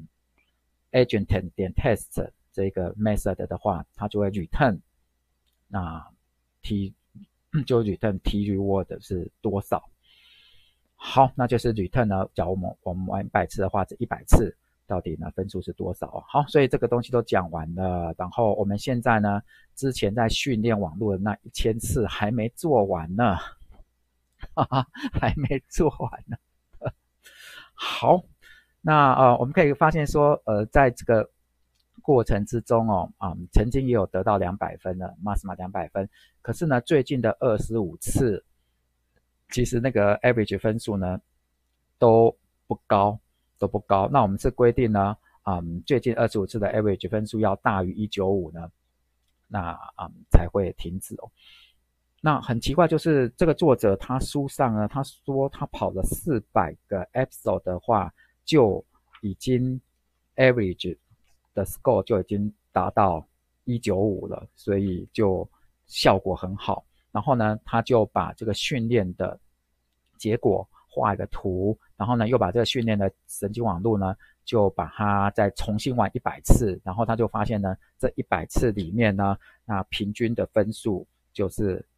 agent.test 这个 method 的话，它就会 return 那 就 return t reward 是多少。好，那就是 return 呢，假如我们玩100次的话，这100次到底呢分数是多少？好，所以这个东西都讲完了，然后我们现在呢，之前在训练网络的那1000次还没做完呢，还没做完呢。好，那我们可以发现说，在这个过程之中哦，曾经也有得到200分的 MASMA 200分，可是呢，最近的25次。其实那个 average 分数呢都不高。那我们是规定呢，最近25次的 average 分数要大于195呢，那才会停止哦。那很奇怪，就是这个作者他书上呢，他说他跑了400个 episode 的话，就已经 average 的 score 就已经达到195了，所以就效果很好。然后呢，他就把这个训练的结果画一个图，然后呢，又把这个训练的神经网络呢，就把它再重新玩100次，然后他就发现呢，这100次里面呢，那平均的分数就是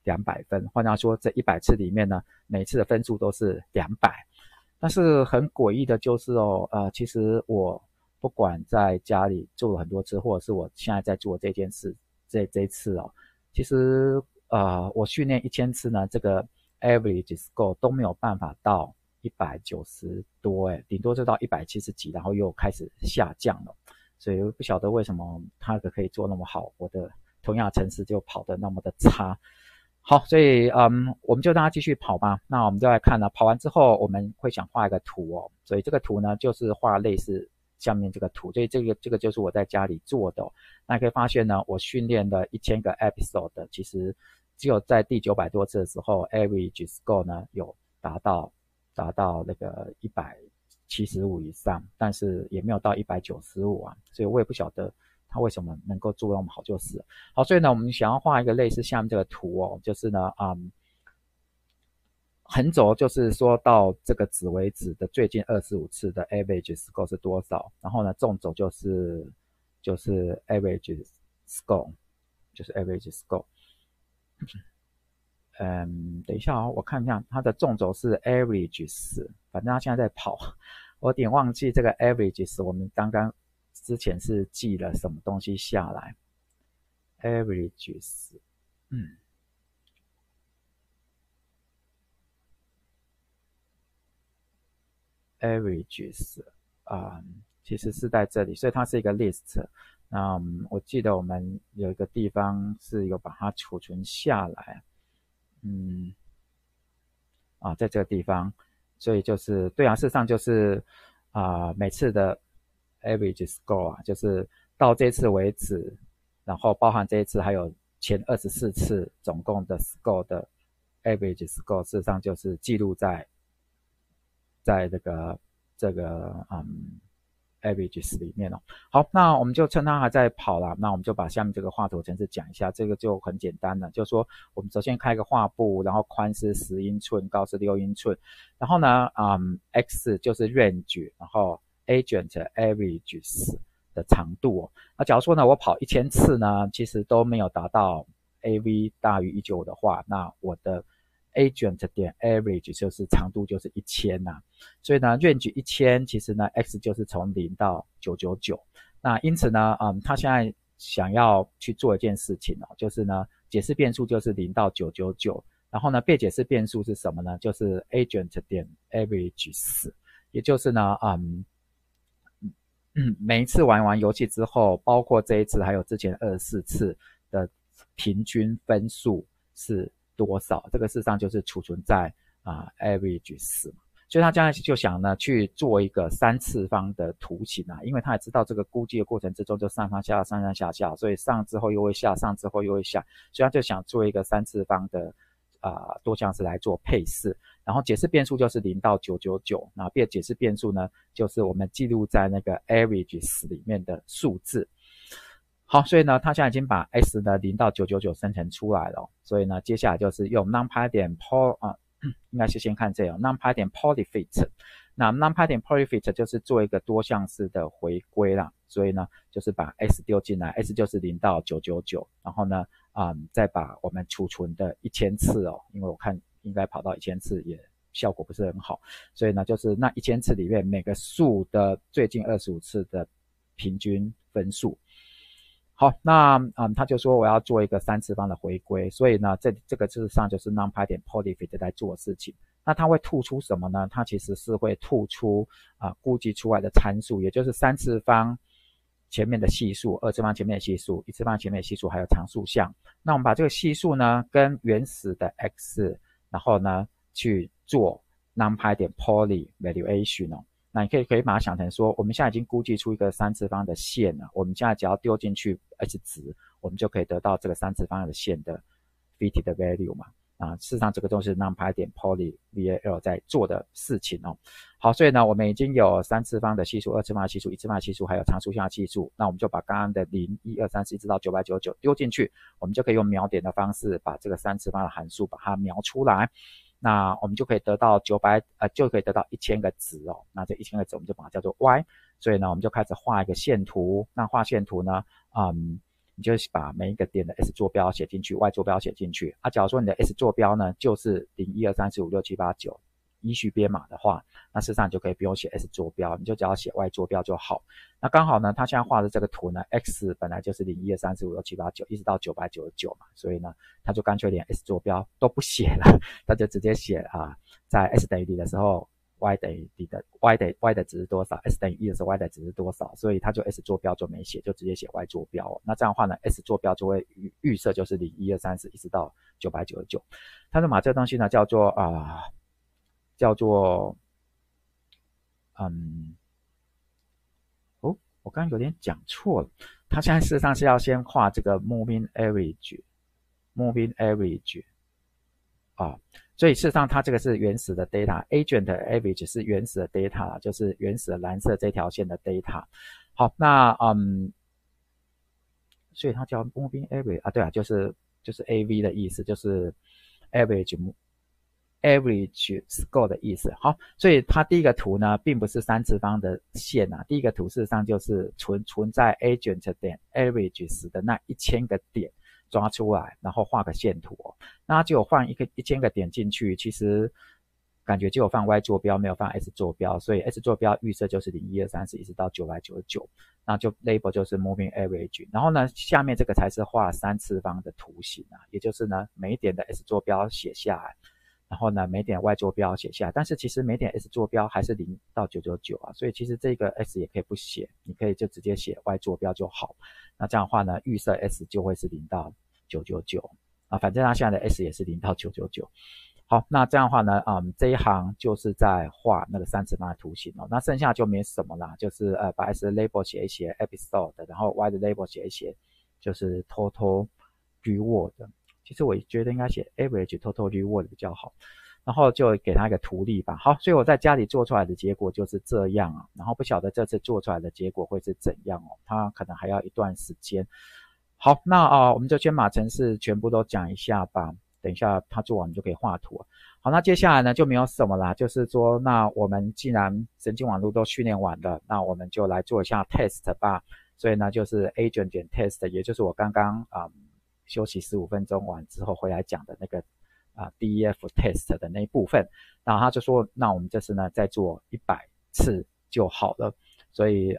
200分。换句话说，这100次里面呢，每次的分数都是200。但是很诡异的就是其实我不管在家里做了很多次，或者是我现在在做这件事，这一次其实我训练1000次呢，这个 average score 都没有办法到190多，顶多就到170几，然后又开始下降了。所以我不晓得为什么它可以做那么好，我的同样的程式就跑得那么的差。好，所以我们就让它继续跑吧。那我们就来看呢，跑完之后我们会想画一个图所以这个图呢就是画类似下面这个图，所以这个就是我在家里做的那你可以发现呢，我训练的1000个 episode 其实只有在第900多次的时候 average score 呢有达到那个175以上，但是也没有到195所以我也不晓得它为什么能够做那么好就是了。好，所以呢我们想要画一个类似下面这个图就是呢横轴就是说到这个值为止的最近25次的 average score 是多少，然后呢纵轴就是 average score， 就是 average score。等一下我看一下它的纵轴是 averages， 反正它现在在跑，我有点忘记这个 averages 我们刚刚之前是记了什么东西下来。averages averages 其实是在这里，所以它是一个 list。那我记得我们有一个地方是有把它储存下来，在这个地方，所以就是对事实上就是每次的 average score 就是到这次为止，然后包含这一次还有前24次总共的 score 的 average score， 事实上就是记录在这个averages 里面好，那我们就趁它还在跑啦，那我们就把下面这个画图程式讲一下，这个就很简单了，就是说我们首先开个画布，然后宽是10英寸，高是6英寸，然后呢x 就是 range， 然后 agent averages 的长度那假如说呢我跑1000次呢，其实都没有达到 AV 大于195的话，那我的agent 点 average 就是长度就是1000所以呢 range 1000，其实呢 x 就是从0到999。那因此呢他现在想要去做一件事情就是呢解释变数就是0到999，然后呢被解释变数是什么呢？就是 agent 点 averages， 也就是呢每一次玩完游戏之后，包括这一次还有之前24次的平均分数是多少，这个事实上就是储存在averages， 所以他将来就想呢去做一个3次方的图形因为他也知道这个估计的过程之中就上上下上上下下，所以上之后又会下，上之后又会下，所以他就想做一个3次方的多项式来做配饰，然后解释变数就是0到999，那变解释变数呢就是我们记录在那个 averages 里面的数字。好，所以呢他现在已经把 x 的0到999生成出来了，所以呢接下来就是用 numpy 点 应该是先看这样 numpy 点 polyfit， 那 numpy 点 polyfit 就是做一个多项式的回归啦，所以呢就是把 x 丢进来， x 就是0到999，然后呢再把我们储存的1000次因为我看应该跑到1000次也效果不是很好，所以呢就是那1000次里面每个数的最近25次的平均分数。好，那他就说我要做一个3次方的回归，所以呢这个事实上就是 numpy 点 polyfit 在做的事情。那它会吐出什么呢？它其实是会吐出估计出来的参数，也就是3次方前面的系数、2次方前面的系数、1次方前面的系数还有常数项。那我们把这个系数呢跟原始的 x， 然后呢去做 numpy 点 poly valuation那你可以把它想成说，我们现在已经估计出一个3次方的线了，我们现在只要丢进去 h 值，我们就可以得到这个3次方的线的 fitted value 嘛。事实上这个都是 numpy 点 poly val 在做的事情好，所以呢我们已经有3次方的系数、2次方的系数、1次方的系数还有常数项的系数，那我们就把刚刚的0、1、2、3、4一直到999丢进去，我们就可以用描点的方式把这个3次方的函数把它描出来。那我们就可以得到就可以得到1000个值那这1000个值我们就把它叫做 y， 所以呢我们就开始画一个线图。那画线图呢你就把每一个点的 S 坐标写进去 ，Y 坐标写进去。假如说你的 S 坐标呢就是012345678依序编码的话，那事实上你就可以不用写 S 坐标，你就只要写 Y 坐标就好。那刚好呢，他现在画的这个图呢 ，X 本来就是012345678一直到999嘛，所以呢，他就干脆连 S 坐标都不写了，他就直接写在 S 等于0的时候 Y 等于0的 Y 的值是多少 ，S 等于1的时候 Y 的值是多少，所以他就 S 坐标就没写，就直接写 Y 坐标。那这样的话呢 ，S 坐标就会预设就是01234一直到999。他就把这个东西呢叫做我刚刚有点讲错了，他现在事实上是要先画这个 moving average 所以事实上它这个是原始的 data，agent average 是原始的 data 啦，就是原始的蓝色这条线的 data。好，那所以它叫 moving average 对啊，就是 AV 的意思，就是 average score 的意思。好，所以它第一个图呢并不是三次方的线第一个图事实上就是存在 agent 点 average 时的那1000个点抓出来，然后画个线图那就有放1000个点进去，其实感觉就有放 Y 坐标没有放 S 坐标，所以 S 坐标预设就是01234一直到999，那就 label 就是 moving average。然后呢，下面这个才是画三次方的图形也就是呢每一点的 S 坐标写下来，然后呢每点 Y 坐标写下来，但是其实每点 S 坐标还是0到999所以其实这个 S 也可以不写，你可以就直接写 Y 坐标就好。那这样的话呢，预设 S 就会是0到999反正它现在的 S 也是0到999。好，那这样的话呢，这一行就是在画那个三次方的图形那剩下就没什么啦，就是把 S 的 label 写一写 episode， 然后 Y 的 label 写一写，就是 total reward。其实我觉得应该写 average total reward 比较好，然后就给它一个图例吧。好，所以我在家里做出来的结果就是这样然后不晓得这次做出来的结果会是怎样它可能还要一段时间。好，那我们就先把程式全部都讲一下吧。等一下他做完你就可以画图好，那接下来呢就没有什么啦，就是说那我们既然神经网络都训练完了，那我们就来做一下 test 吧。所以呢就是 agent 点 test， 也就是我刚刚休息15分钟完之后回来讲的那个DEF test 的那一部分。然后他就说那我们这次呢再做100次就好了。所以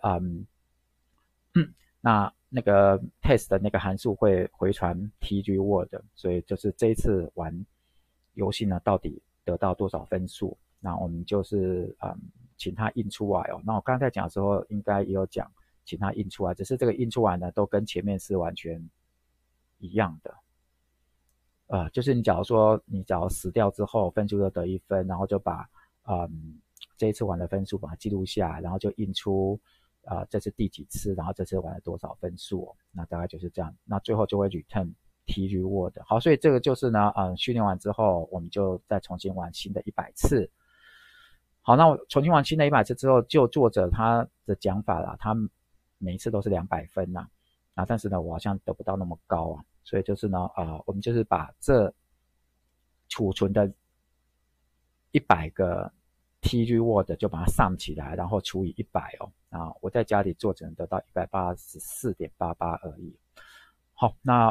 那个 test 的那个函数会回传 TGWord， 所以就是这一次玩游戏呢到底得到多少分数，那我们就是请他印出来那我刚才讲的时候应该也有讲请他印出来，只是这个印出来呢都跟前面是完全一样的就是你假如死掉之后分数就得1分，然后就把这一次玩的分数把它记录下来，然后就印出这是第几次，然后这次玩了多少分数那大概就是这样，那最后就会 return TGWord。 好，所以这个就是呢训练完之后我们就再重新玩新的100次。好，那我重新玩新的100次之后，就作者他的讲法啦，他每一次都是200分但是呢我好像得不到那么高所以就是呢我们就是把这储存的100个 TGWord 就把它上起来，然后除以100我在家里做只能得到 184.88 而已。好，那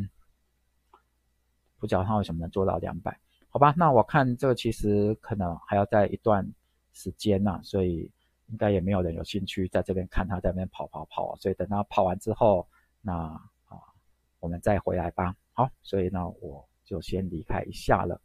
不知道他为什么能做到200，好吧，那我看这个其实可能还要在一段时间所以应该也没有人有兴趣在这边看他在那边跑所以等他跑完之后那我们再回来吧。好，所以呢我就先离开一下了。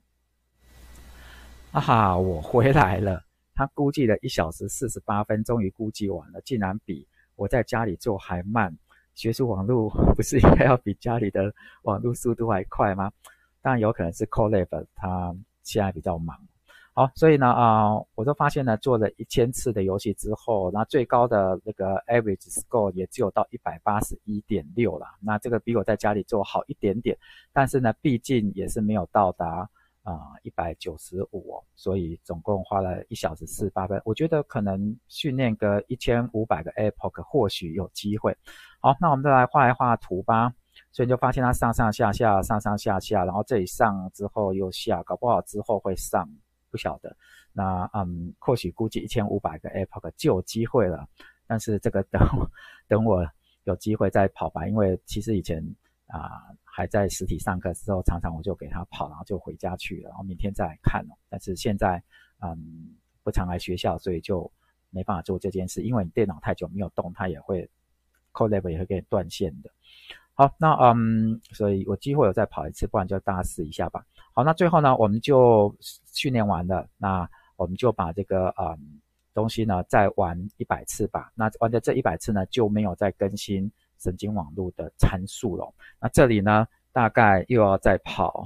我回来了，他估计了1小时48分终于估计完了，竟然比我在家里做还慢。学术网络不是应该要比家里的网络速度还快吗？当然有可能是 Colab 他现在比较忙。好，所以呢我就发现呢做了1000次的游戏之后，那最高的那个 average score 也只有到 181.6 啦，那这个比我在家里做好一点点，但是呢毕竟也是没有到达195所以总共花了1小时48分。我觉得可能训练个1500个 epoch 或许有机会。好，那我们再来画图吧。所以你就发现它上上下下上上下下，然后这里上之后又下，搞不好之后会上，不晓得。那或许估计1500个 epoch 就有机会了，但是这个等我有机会再跑吧，因为其实以前还在实体上课的时候，常常我就给他跑，然后就回家去了，然后明天再来看哦。但是现在不常来学校，所以就没办法做这件事，因为你电脑太久没有动，它也会 Code Lab 也会给你断线的。好，那所以我机会有再跑一次，不然就大家试一下吧。好，那最后呢，我们就训练完了，那我们就把这个东西呢再玩100次吧。那玩的这100次呢，就没有再更新神经网络的参数了。那这里呢，大概又要再跑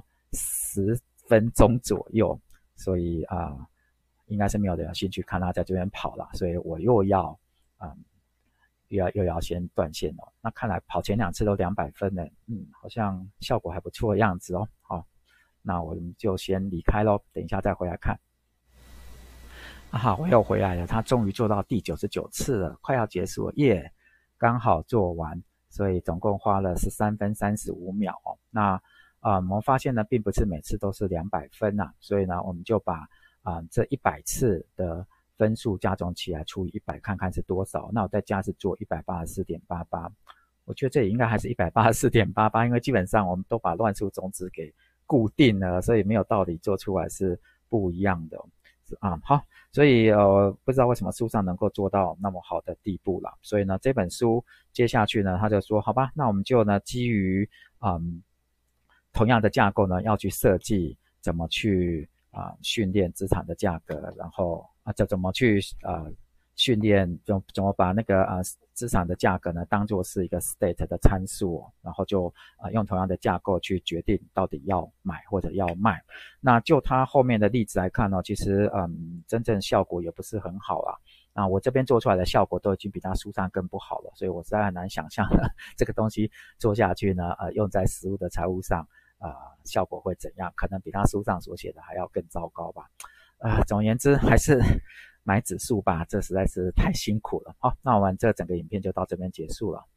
10分钟左右，所以应该是没有人有兴趣看他在这边跑了，所以我又要又要先断线了。那看来跑前2次都200分了，好像效果还不错的样子哦。好，那我们就先离开咯，等一下再回来看。好，我又回来了，他终于做到第99次了，快要结束了耶，刚好做完，所以总共花了13分35秒哦。那我们发现呢，并不是每次都是200分啊，所以呢，我们就把这100次的分数加总起来除以100，看看是多少。那我在家是做 184.88， 我觉得这里应该还是 184.88， 因为基本上我们都把乱数种子给固定了，所以没有道理做出来是不一样的。好，所以不知道为什么书上能够做到那么好的地步啦。所以呢，这本书接下去呢，他就说，好吧，那我们就呢基于同样的架构呢，要去设计怎么去训练资产的价格，然后怎么去训练怎么把那个资产的价格呢当作是一个 state 的参数然后就用同样的架构去决定到底要买或者要卖。那就它后面的例子来看其实真正效果也不是很好啦。那我这边做出来的效果都已经比它书上更不好了，所以我实在很难想象这个东西做下去呢用在实物的财务上效果会怎样，可能比他书上所写的还要更糟糕吧。总而言之还是买指数吧，这实在是太辛苦了。好，那我们这整个影片就到这边结束了。